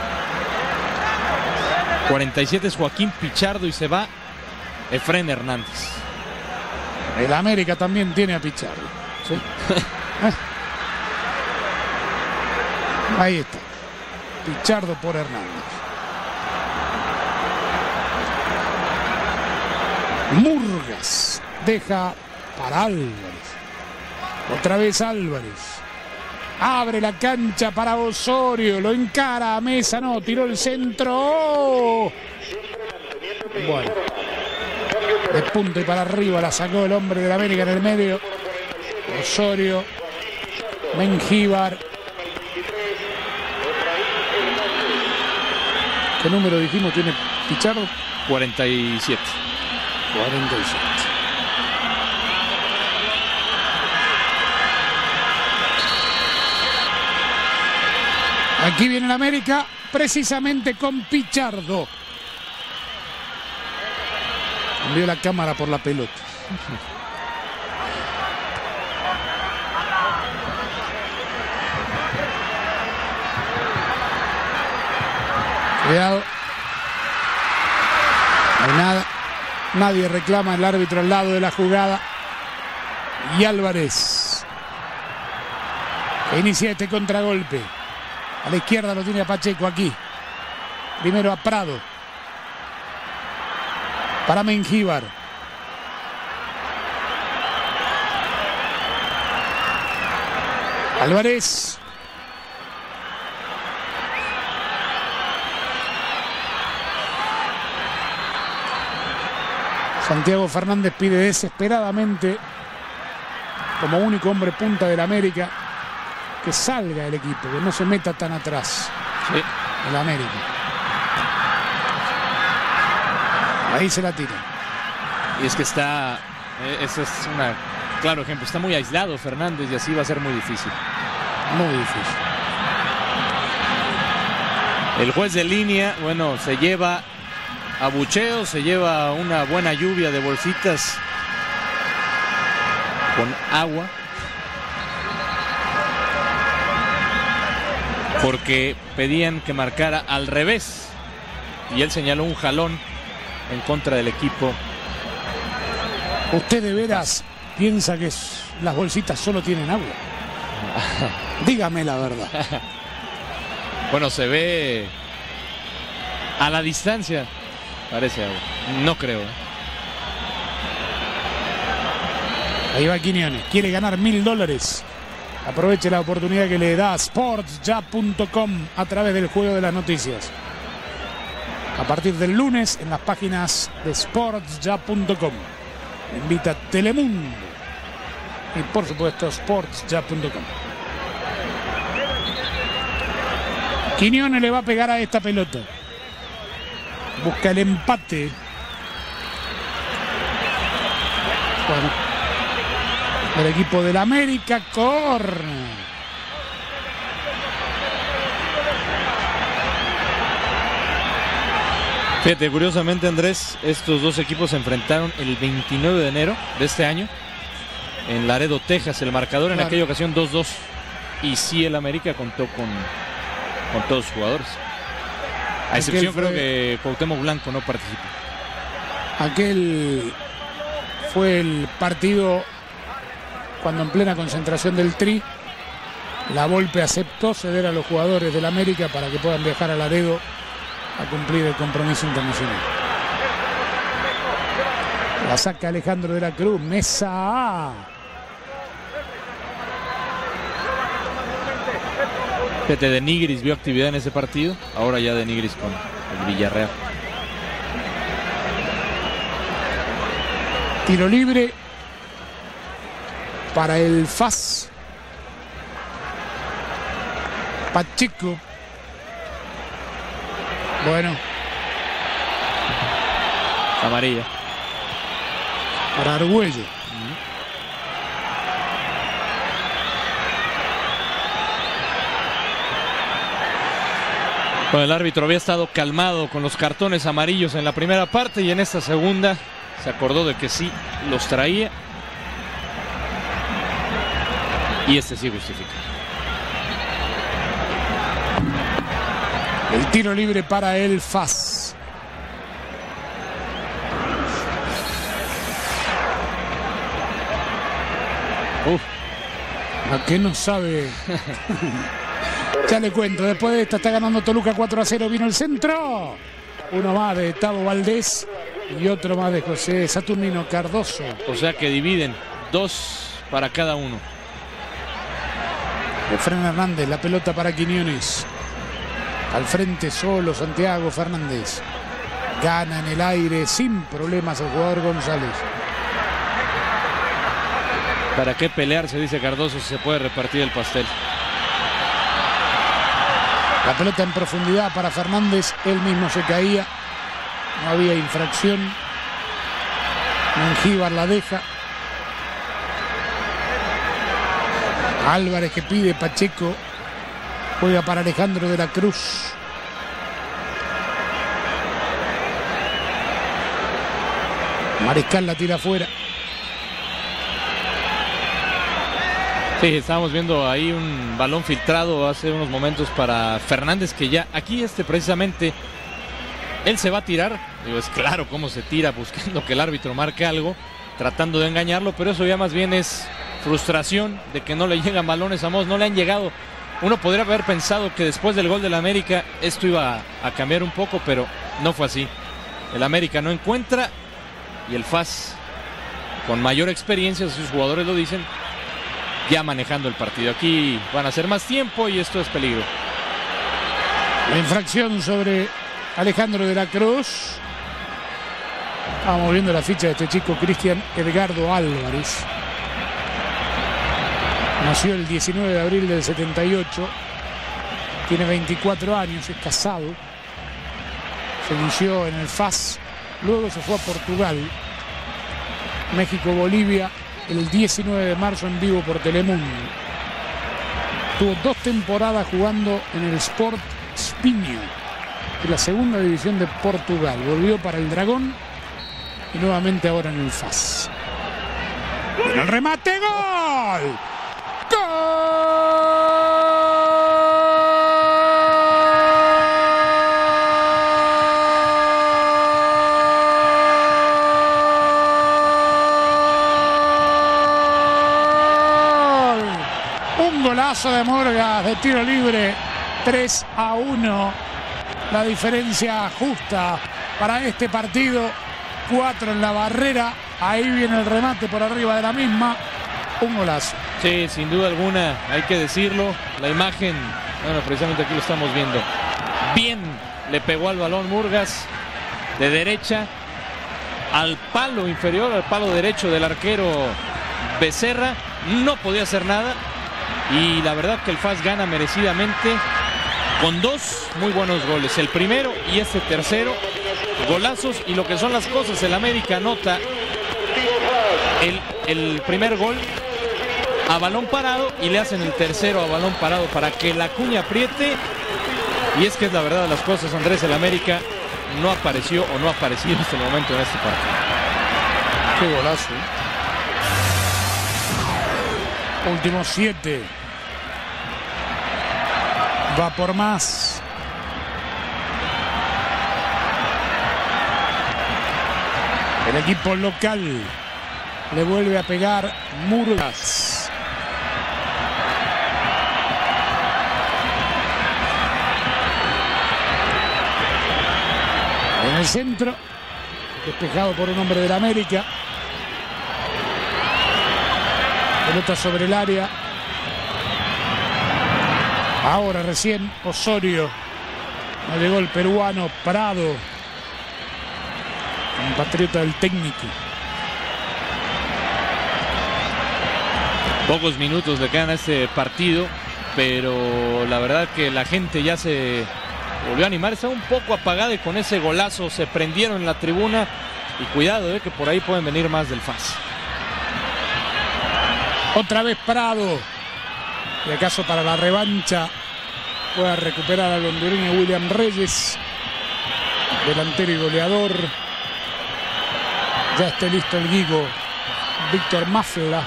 cuarenta y siete, es Joaquín Pichardo y se va Efrén Hernández. El América también tiene a Pichardo. ¿Sí? Ahí está. Pichardo por Hernández. Murgas deja para Álvarez. Otra vez Álvarez. Abre la cancha para Osorio. Lo encara a Mesa. No, tiró el centro. ¡Oh! Bueno. De punta y para arriba la sacó el hombre de la América en el medio. Osorio. Mengíbar. ¿Qué número dijimos tiene Pichardo? cuarenta y siete. cuarenta y siete. Aquí viene el América, precisamente con Pichardo. Envió la cámara por la pelota. Cuidado. No hay nada. Nadie reclama, el árbitro al lado de la jugada. Y Álvarez que inicia este contragolpe. A la izquierda lo tiene a Pacheco aquí. Primero a Prado. Para Mengíbar. Álvarez. Santiago Fernández pide desesperadamente, como único hombre punta del América, que salga el equipo, que no se meta tan atrás. Sí. El América. Ahí se la tira. Y es que está, eh, ese es un claro ejemplo, está muy aislado Fernández y así va a ser muy difícil. Muy difícil. El juez de línea, bueno, se lleva abucheo, se lleva una buena lluvia de bolsitas con agua. Porque pedían que marcara al revés. Y él señaló un jalón en contra del equipo. ¿Usted de veras piensa que las bolsitas solo tienen agua? Dígame la verdad. Bueno, se ve a la distancia. Parece agua. No creo. ¿eh? Ahí va Quiñones. Quiere ganar mil dólares. Aproveche la oportunidad que le da sports ya punto com a través del juego de las noticias. A partir del lunes en las páginas de sports ya punto com. Invita Telemundo. Y por supuesto sports ya punto com. Quiñones le va a pegar a esta pelota. Busca el empate. Bueno. del equipo del América. Córner. Fíjate, curiosamente, Andrés, estos dos equipos se enfrentaron el veintinueve de enero de este año en Laredo, Texas. El marcador en Claro. aquella ocasión dos dos. Y sí, el América contó con, con todos sus jugadores. A excepción, fue... creo que Cuauhtémoc Blanco no participa. Aquel fue el partido cuando en plena concentración del Tri, la Volpe aceptó ceder a los jugadores del América para que puedan viajar a Laredo a cumplir el compromiso internacional. La saca Alejandro de la Cruz, mesa A. Fíjate, de Nigris vio actividad en ese partido. Ahora ya de Nigris con el Villarreal. Tiro libre para el F A S. Pacheco. Bueno, Amarilla. para Argüello. Bueno, el árbitro había estado calmado con los cartones amarillos en la primera parte y en esta segunda se acordó de que sí los traía. Y este sí justifica. El tiro libre para el F A S. Uf. ¿A qué no sabe? Ya le cuento, después de esta está ganando Toluca cuatro a cero, vino el centro. Uno más de Tavo Valdés y otro más de José Saturnino Cardoso. O sea que dividen dos para cada uno. Efraín Hernández, la pelota para Quiñones. Al frente solo Santiago Fernández. Gana en el aire sin problemas el jugador González. ¿Para qué pelearse, dice Cardoso, si se puede repartir el pastel? La pelota en profundidad para Fernández, él mismo se caía, no había infracción. Mengíbar la deja. Álvarez que pide, Pacheco juega para Alejandro de la Cruz. Mariscal la tira afuera. Sí, estábamos viendo ahí un balón filtrado hace unos momentos para Fernández, que ya aquí este precisamente él se va a tirar. Digo, es claro cómo se tira, buscando que el árbitro marque algo, tratando de engañarlo, pero eso ya más bien es frustración de que no le llegan balones a Moss, no le han llegado. Uno podría haber pensado que después del gol del América esto iba a, a cambiar un poco, pero no fue así. El América no encuentra y el F A S, con mayor experiencia, sus jugadores lo dicen, ya manejando el partido. Aquí van a hacer más tiempo y esto es peligro. La infracción sobre Alejandro de la Cruz. Estamos viendo la ficha de este chico, Cristian Edgardo Álvarez. Nació el diecinueve de abril del setenta y ocho. Tiene veinticuatro años, es casado. Se inició en el F A S. Luego se fue a Portugal. México, Bolivia. El diecinueve de marzo en vivo por Telemundo. Tuvo dos temporadas jugando en el Sport Espinho, de la segunda división de Portugal. Volvió para el Dragón y nuevamente ahora en el F A S. Viene el remate, ¡gol! Golazo de Morgas de tiro libre, tres a uno. La diferencia justa para este partido. cuatro en la barrera. Ahí viene el remate por arriba de la misma. Un golazo. Sí, sin duda alguna, hay que decirlo. La imagen, bueno, precisamente aquí lo estamos viendo. Bien le pegó al balón Murgas de derecha al palo inferior, al palo derecho del arquero Becerra. No podía hacer nada. Y la verdad que el F A S gana merecidamente con dos muy buenos goles. El primero y este tercero. Golazos y lo que son las cosas. El América anota el, el primer gol a balón parado y le hacen el tercero a balón parado para que la Acuña apriete. Y es que es la verdad de las cosas, Andrés, el América no apareció o no ha aparecido hasta el momento en este partido. Qué golazo, ¿eh? Últimos siete. Va por más. El equipo local le vuelve a pegar Murgas. En el centro, despejado por un hombre del América. Pelota sobre el área. Ahora recién Osorio. No llegó el peruano Prado, compatriota del técnico. Pocos minutos le quedan a este partido, pero la verdad que la gente ya se volvió a animar. Está un poco apagada y con ese golazo se prendieron en la tribuna. Y cuidado, eh, que por ahí pueden venir más del F A S. Otra vez Prado. Y acaso para la revancha pueda recuperar al hondureño William Reyes, delantero y goleador. Ya esté listo el Guigo Víctor Mafla.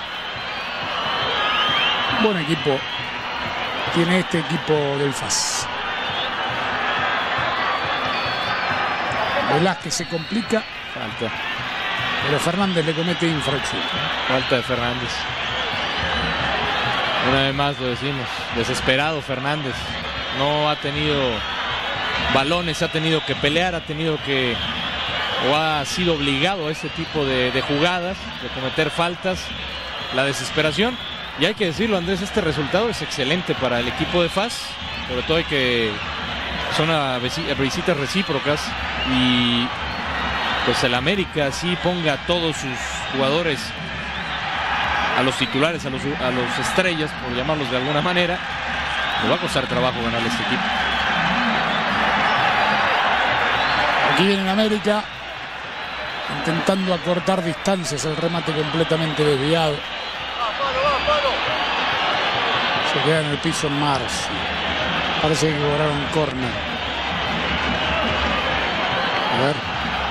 Buen equipo tiene este equipo del F A S. Velázquez se complica. Falta. Pero Fernández le comete infracción. Falta de Fernández. Una vez más lo decimos. Desesperado Fernández. No ha tenido balones, ha tenido que pelear, ha tenido que... o ha sido obligado a este tipo de, de jugadas, de cometer faltas. La desesperación. Y hay que decirlo, Andrés, este resultado es excelente para el equipo de F A S. Sobre todo hay que... son a visitas recíprocas. Y pues el América sí ponga a todos sus jugadores, a los titulares, a los, a los estrellas, por llamarlos de alguna manera, le va a costar trabajo ganarle a este equipo. Aquí viene el América intentando acortar distancias, el remate completamente desviado. Se queda en el piso Mars. Parece que cobraron córner. A ver.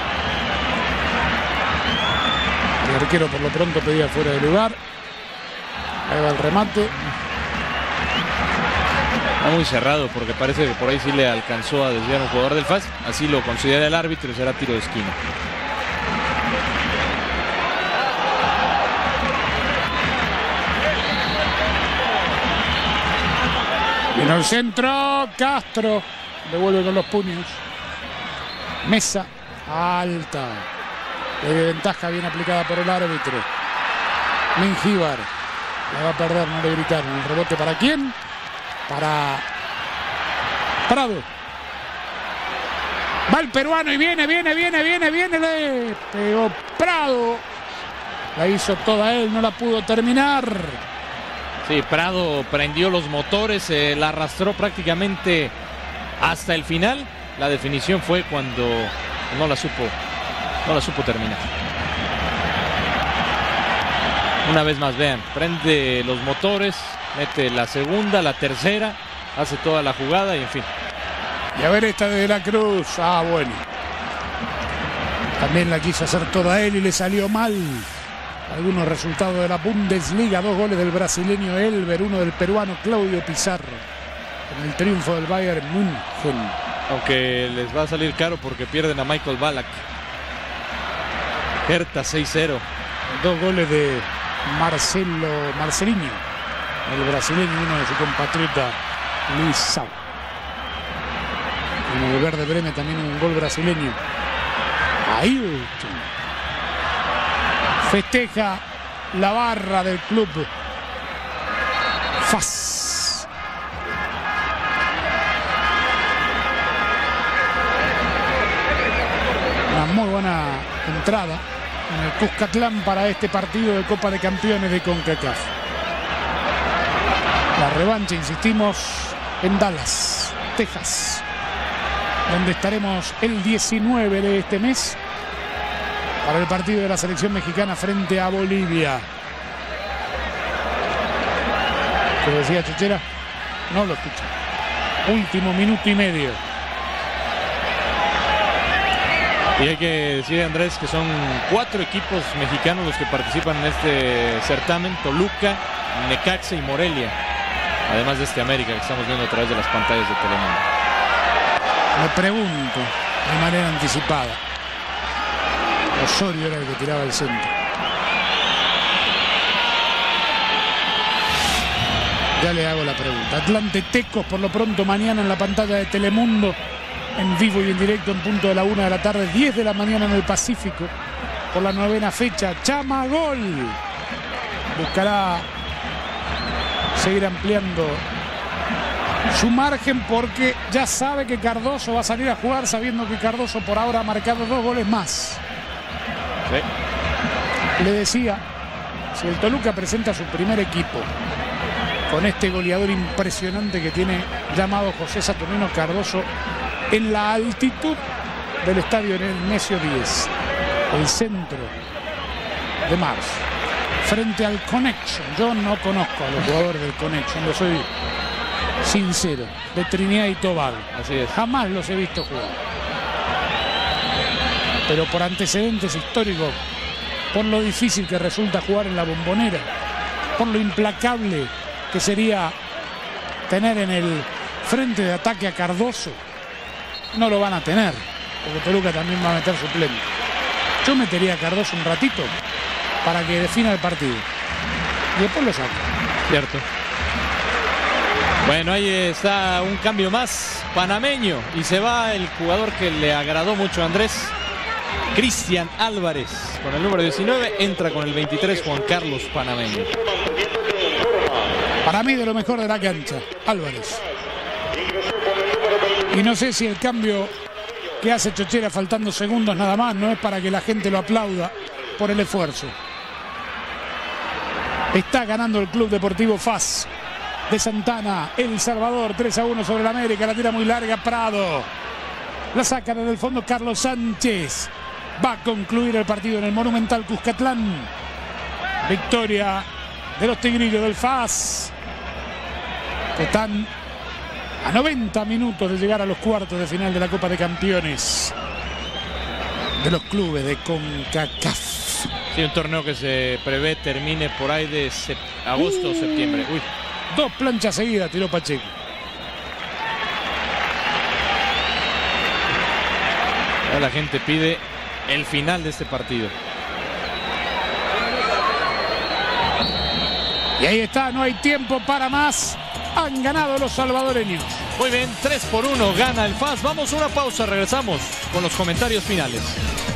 El arquero por lo pronto pedía fuera de lugar. Ahí va el remate. Está muy cerrado porque parece que por ahí sí le alcanzó a desviar un jugador del F A S. Así lo considera el árbitro y será tiro de esquina. En el centro, Castro devuelve con los puños. Mesa alta. De ventaja bien aplicada por el árbitro. Mengíbar la va a perder, no le gritaron. El rebote para quién? Para Prado. Va el peruano y viene, viene, viene, viene, viene. Le pegó Prado. La hizo toda él, no la pudo terminar. Sí, Prado prendió los motores, eh, la arrastró prácticamente hasta el final. La definición fue cuando no la supo, no la supo terminar. Una vez más, vean, prende los motores, mete la segunda, la tercera, hace toda la jugada y en fin. Y a ver esta de la Cruz. Ah, bueno. También la quiso hacer toda él y le salió mal. Algunos resultados de la Bundesliga. Dos goles del brasileño Elber, uno del peruano Claudio Pizarro. En el triunfo del Bayern München. Aunque les va a salir caro porque pierden a Michael Ballack. Hertha seis cero. Dos goles de Marcelo Marcelinho, el brasileño, uno de su compatriota Luis Sau. En el Verde Bremen también un gol brasileño. Ahí festeja la barra del club F A S. Una muy buena entrada en el Cuscatlán para este partido de Copa de Campeones de CONCACAF. La revancha, insistimos, en Dallas, Texas, donde estaremos el diecinueve de este mes para el partido de la selección mexicana frente a Bolivia. que decía Chochera, no lo escucha. Último minuto y medio. Y hay que decir, Andrés, que son cuatro equipos mexicanos los que participan en este certamen: Toluca, Necaxa y Morelia, además de este América que estamos viendo a través de las pantallas de Telemundo. Me pregunto de manera anticipada, Osorio era el que tiraba el centro. Ya le hago la pregunta. Atlante Tecos, por lo pronto mañana en la pantalla de Telemundo, en vivo y en directo en punto de la una de la tarde, diez de la mañana en el Pacífico, por la novena fecha. Chama gol. Buscará seguir ampliando su margen porque ya sabe que Cardoso va a salir a jugar, sabiendo que Cardoso por ahora ha marcado dos goles más. Sí. Le decía, si el Toluca presenta su primer equipo con este goleador impresionante que tiene llamado José Saturnino Cardoso, en la altitud del estadio en el Nemesio diez, el centro de marzo, frente al Connection. Yo no conozco a los jugadores del Connection, lo soy sincero, de Trinidad y Tobago. Así es. Jamás los he visto jugar. Pero por antecedentes históricos, por lo difícil que resulta jugar en la Bombonera, por lo implacable que sería tener en el frente de ataque a Cardoso, no lo van a tener, porque Toluca también va a meter suplente. Yo metería a Cardoso un ratito para que defina el partido y después lo saco. Cierto. Bueno, ahí está un cambio más panameño y se va el jugador que le agradó mucho a Andrés, Cristian Álvarez, con el número diecinueve, entra con el veintitrés Juan Carlos Panameño. Para mí de lo mejor de la cancha, Álvarez. Y no sé si el cambio que hace Chochera faltando segundos nada más no es para que la gente lo aplauda por el esfuerzo. Está ganando el Club Deportivo F A S de Santana, El Salvador, tres a uno sobre el América. La tira muy larga Prado. La saca desde el fondo Carlos Sánchez. Va a concluir el partido en el Monumental Cuscatlán. Victoria de los tigrillos del F A S, que están a noventa minutos de llegar a los cuartos de final de la Copa de Campeones de los clubes de CONCACAF. Sí, un torneo que se prevé termine por ahí de sep agosto o uh, septiembre. Uy. Dos planchas seguidas tiró Pacheco. La gente pide el final de este partido. Y ahí está, no hay tiempo para más. Han ganado los salvadoreños. Muy bien, tres por uno gana el F A S. Vamos a una pausa, regresamos con los comentarios finales.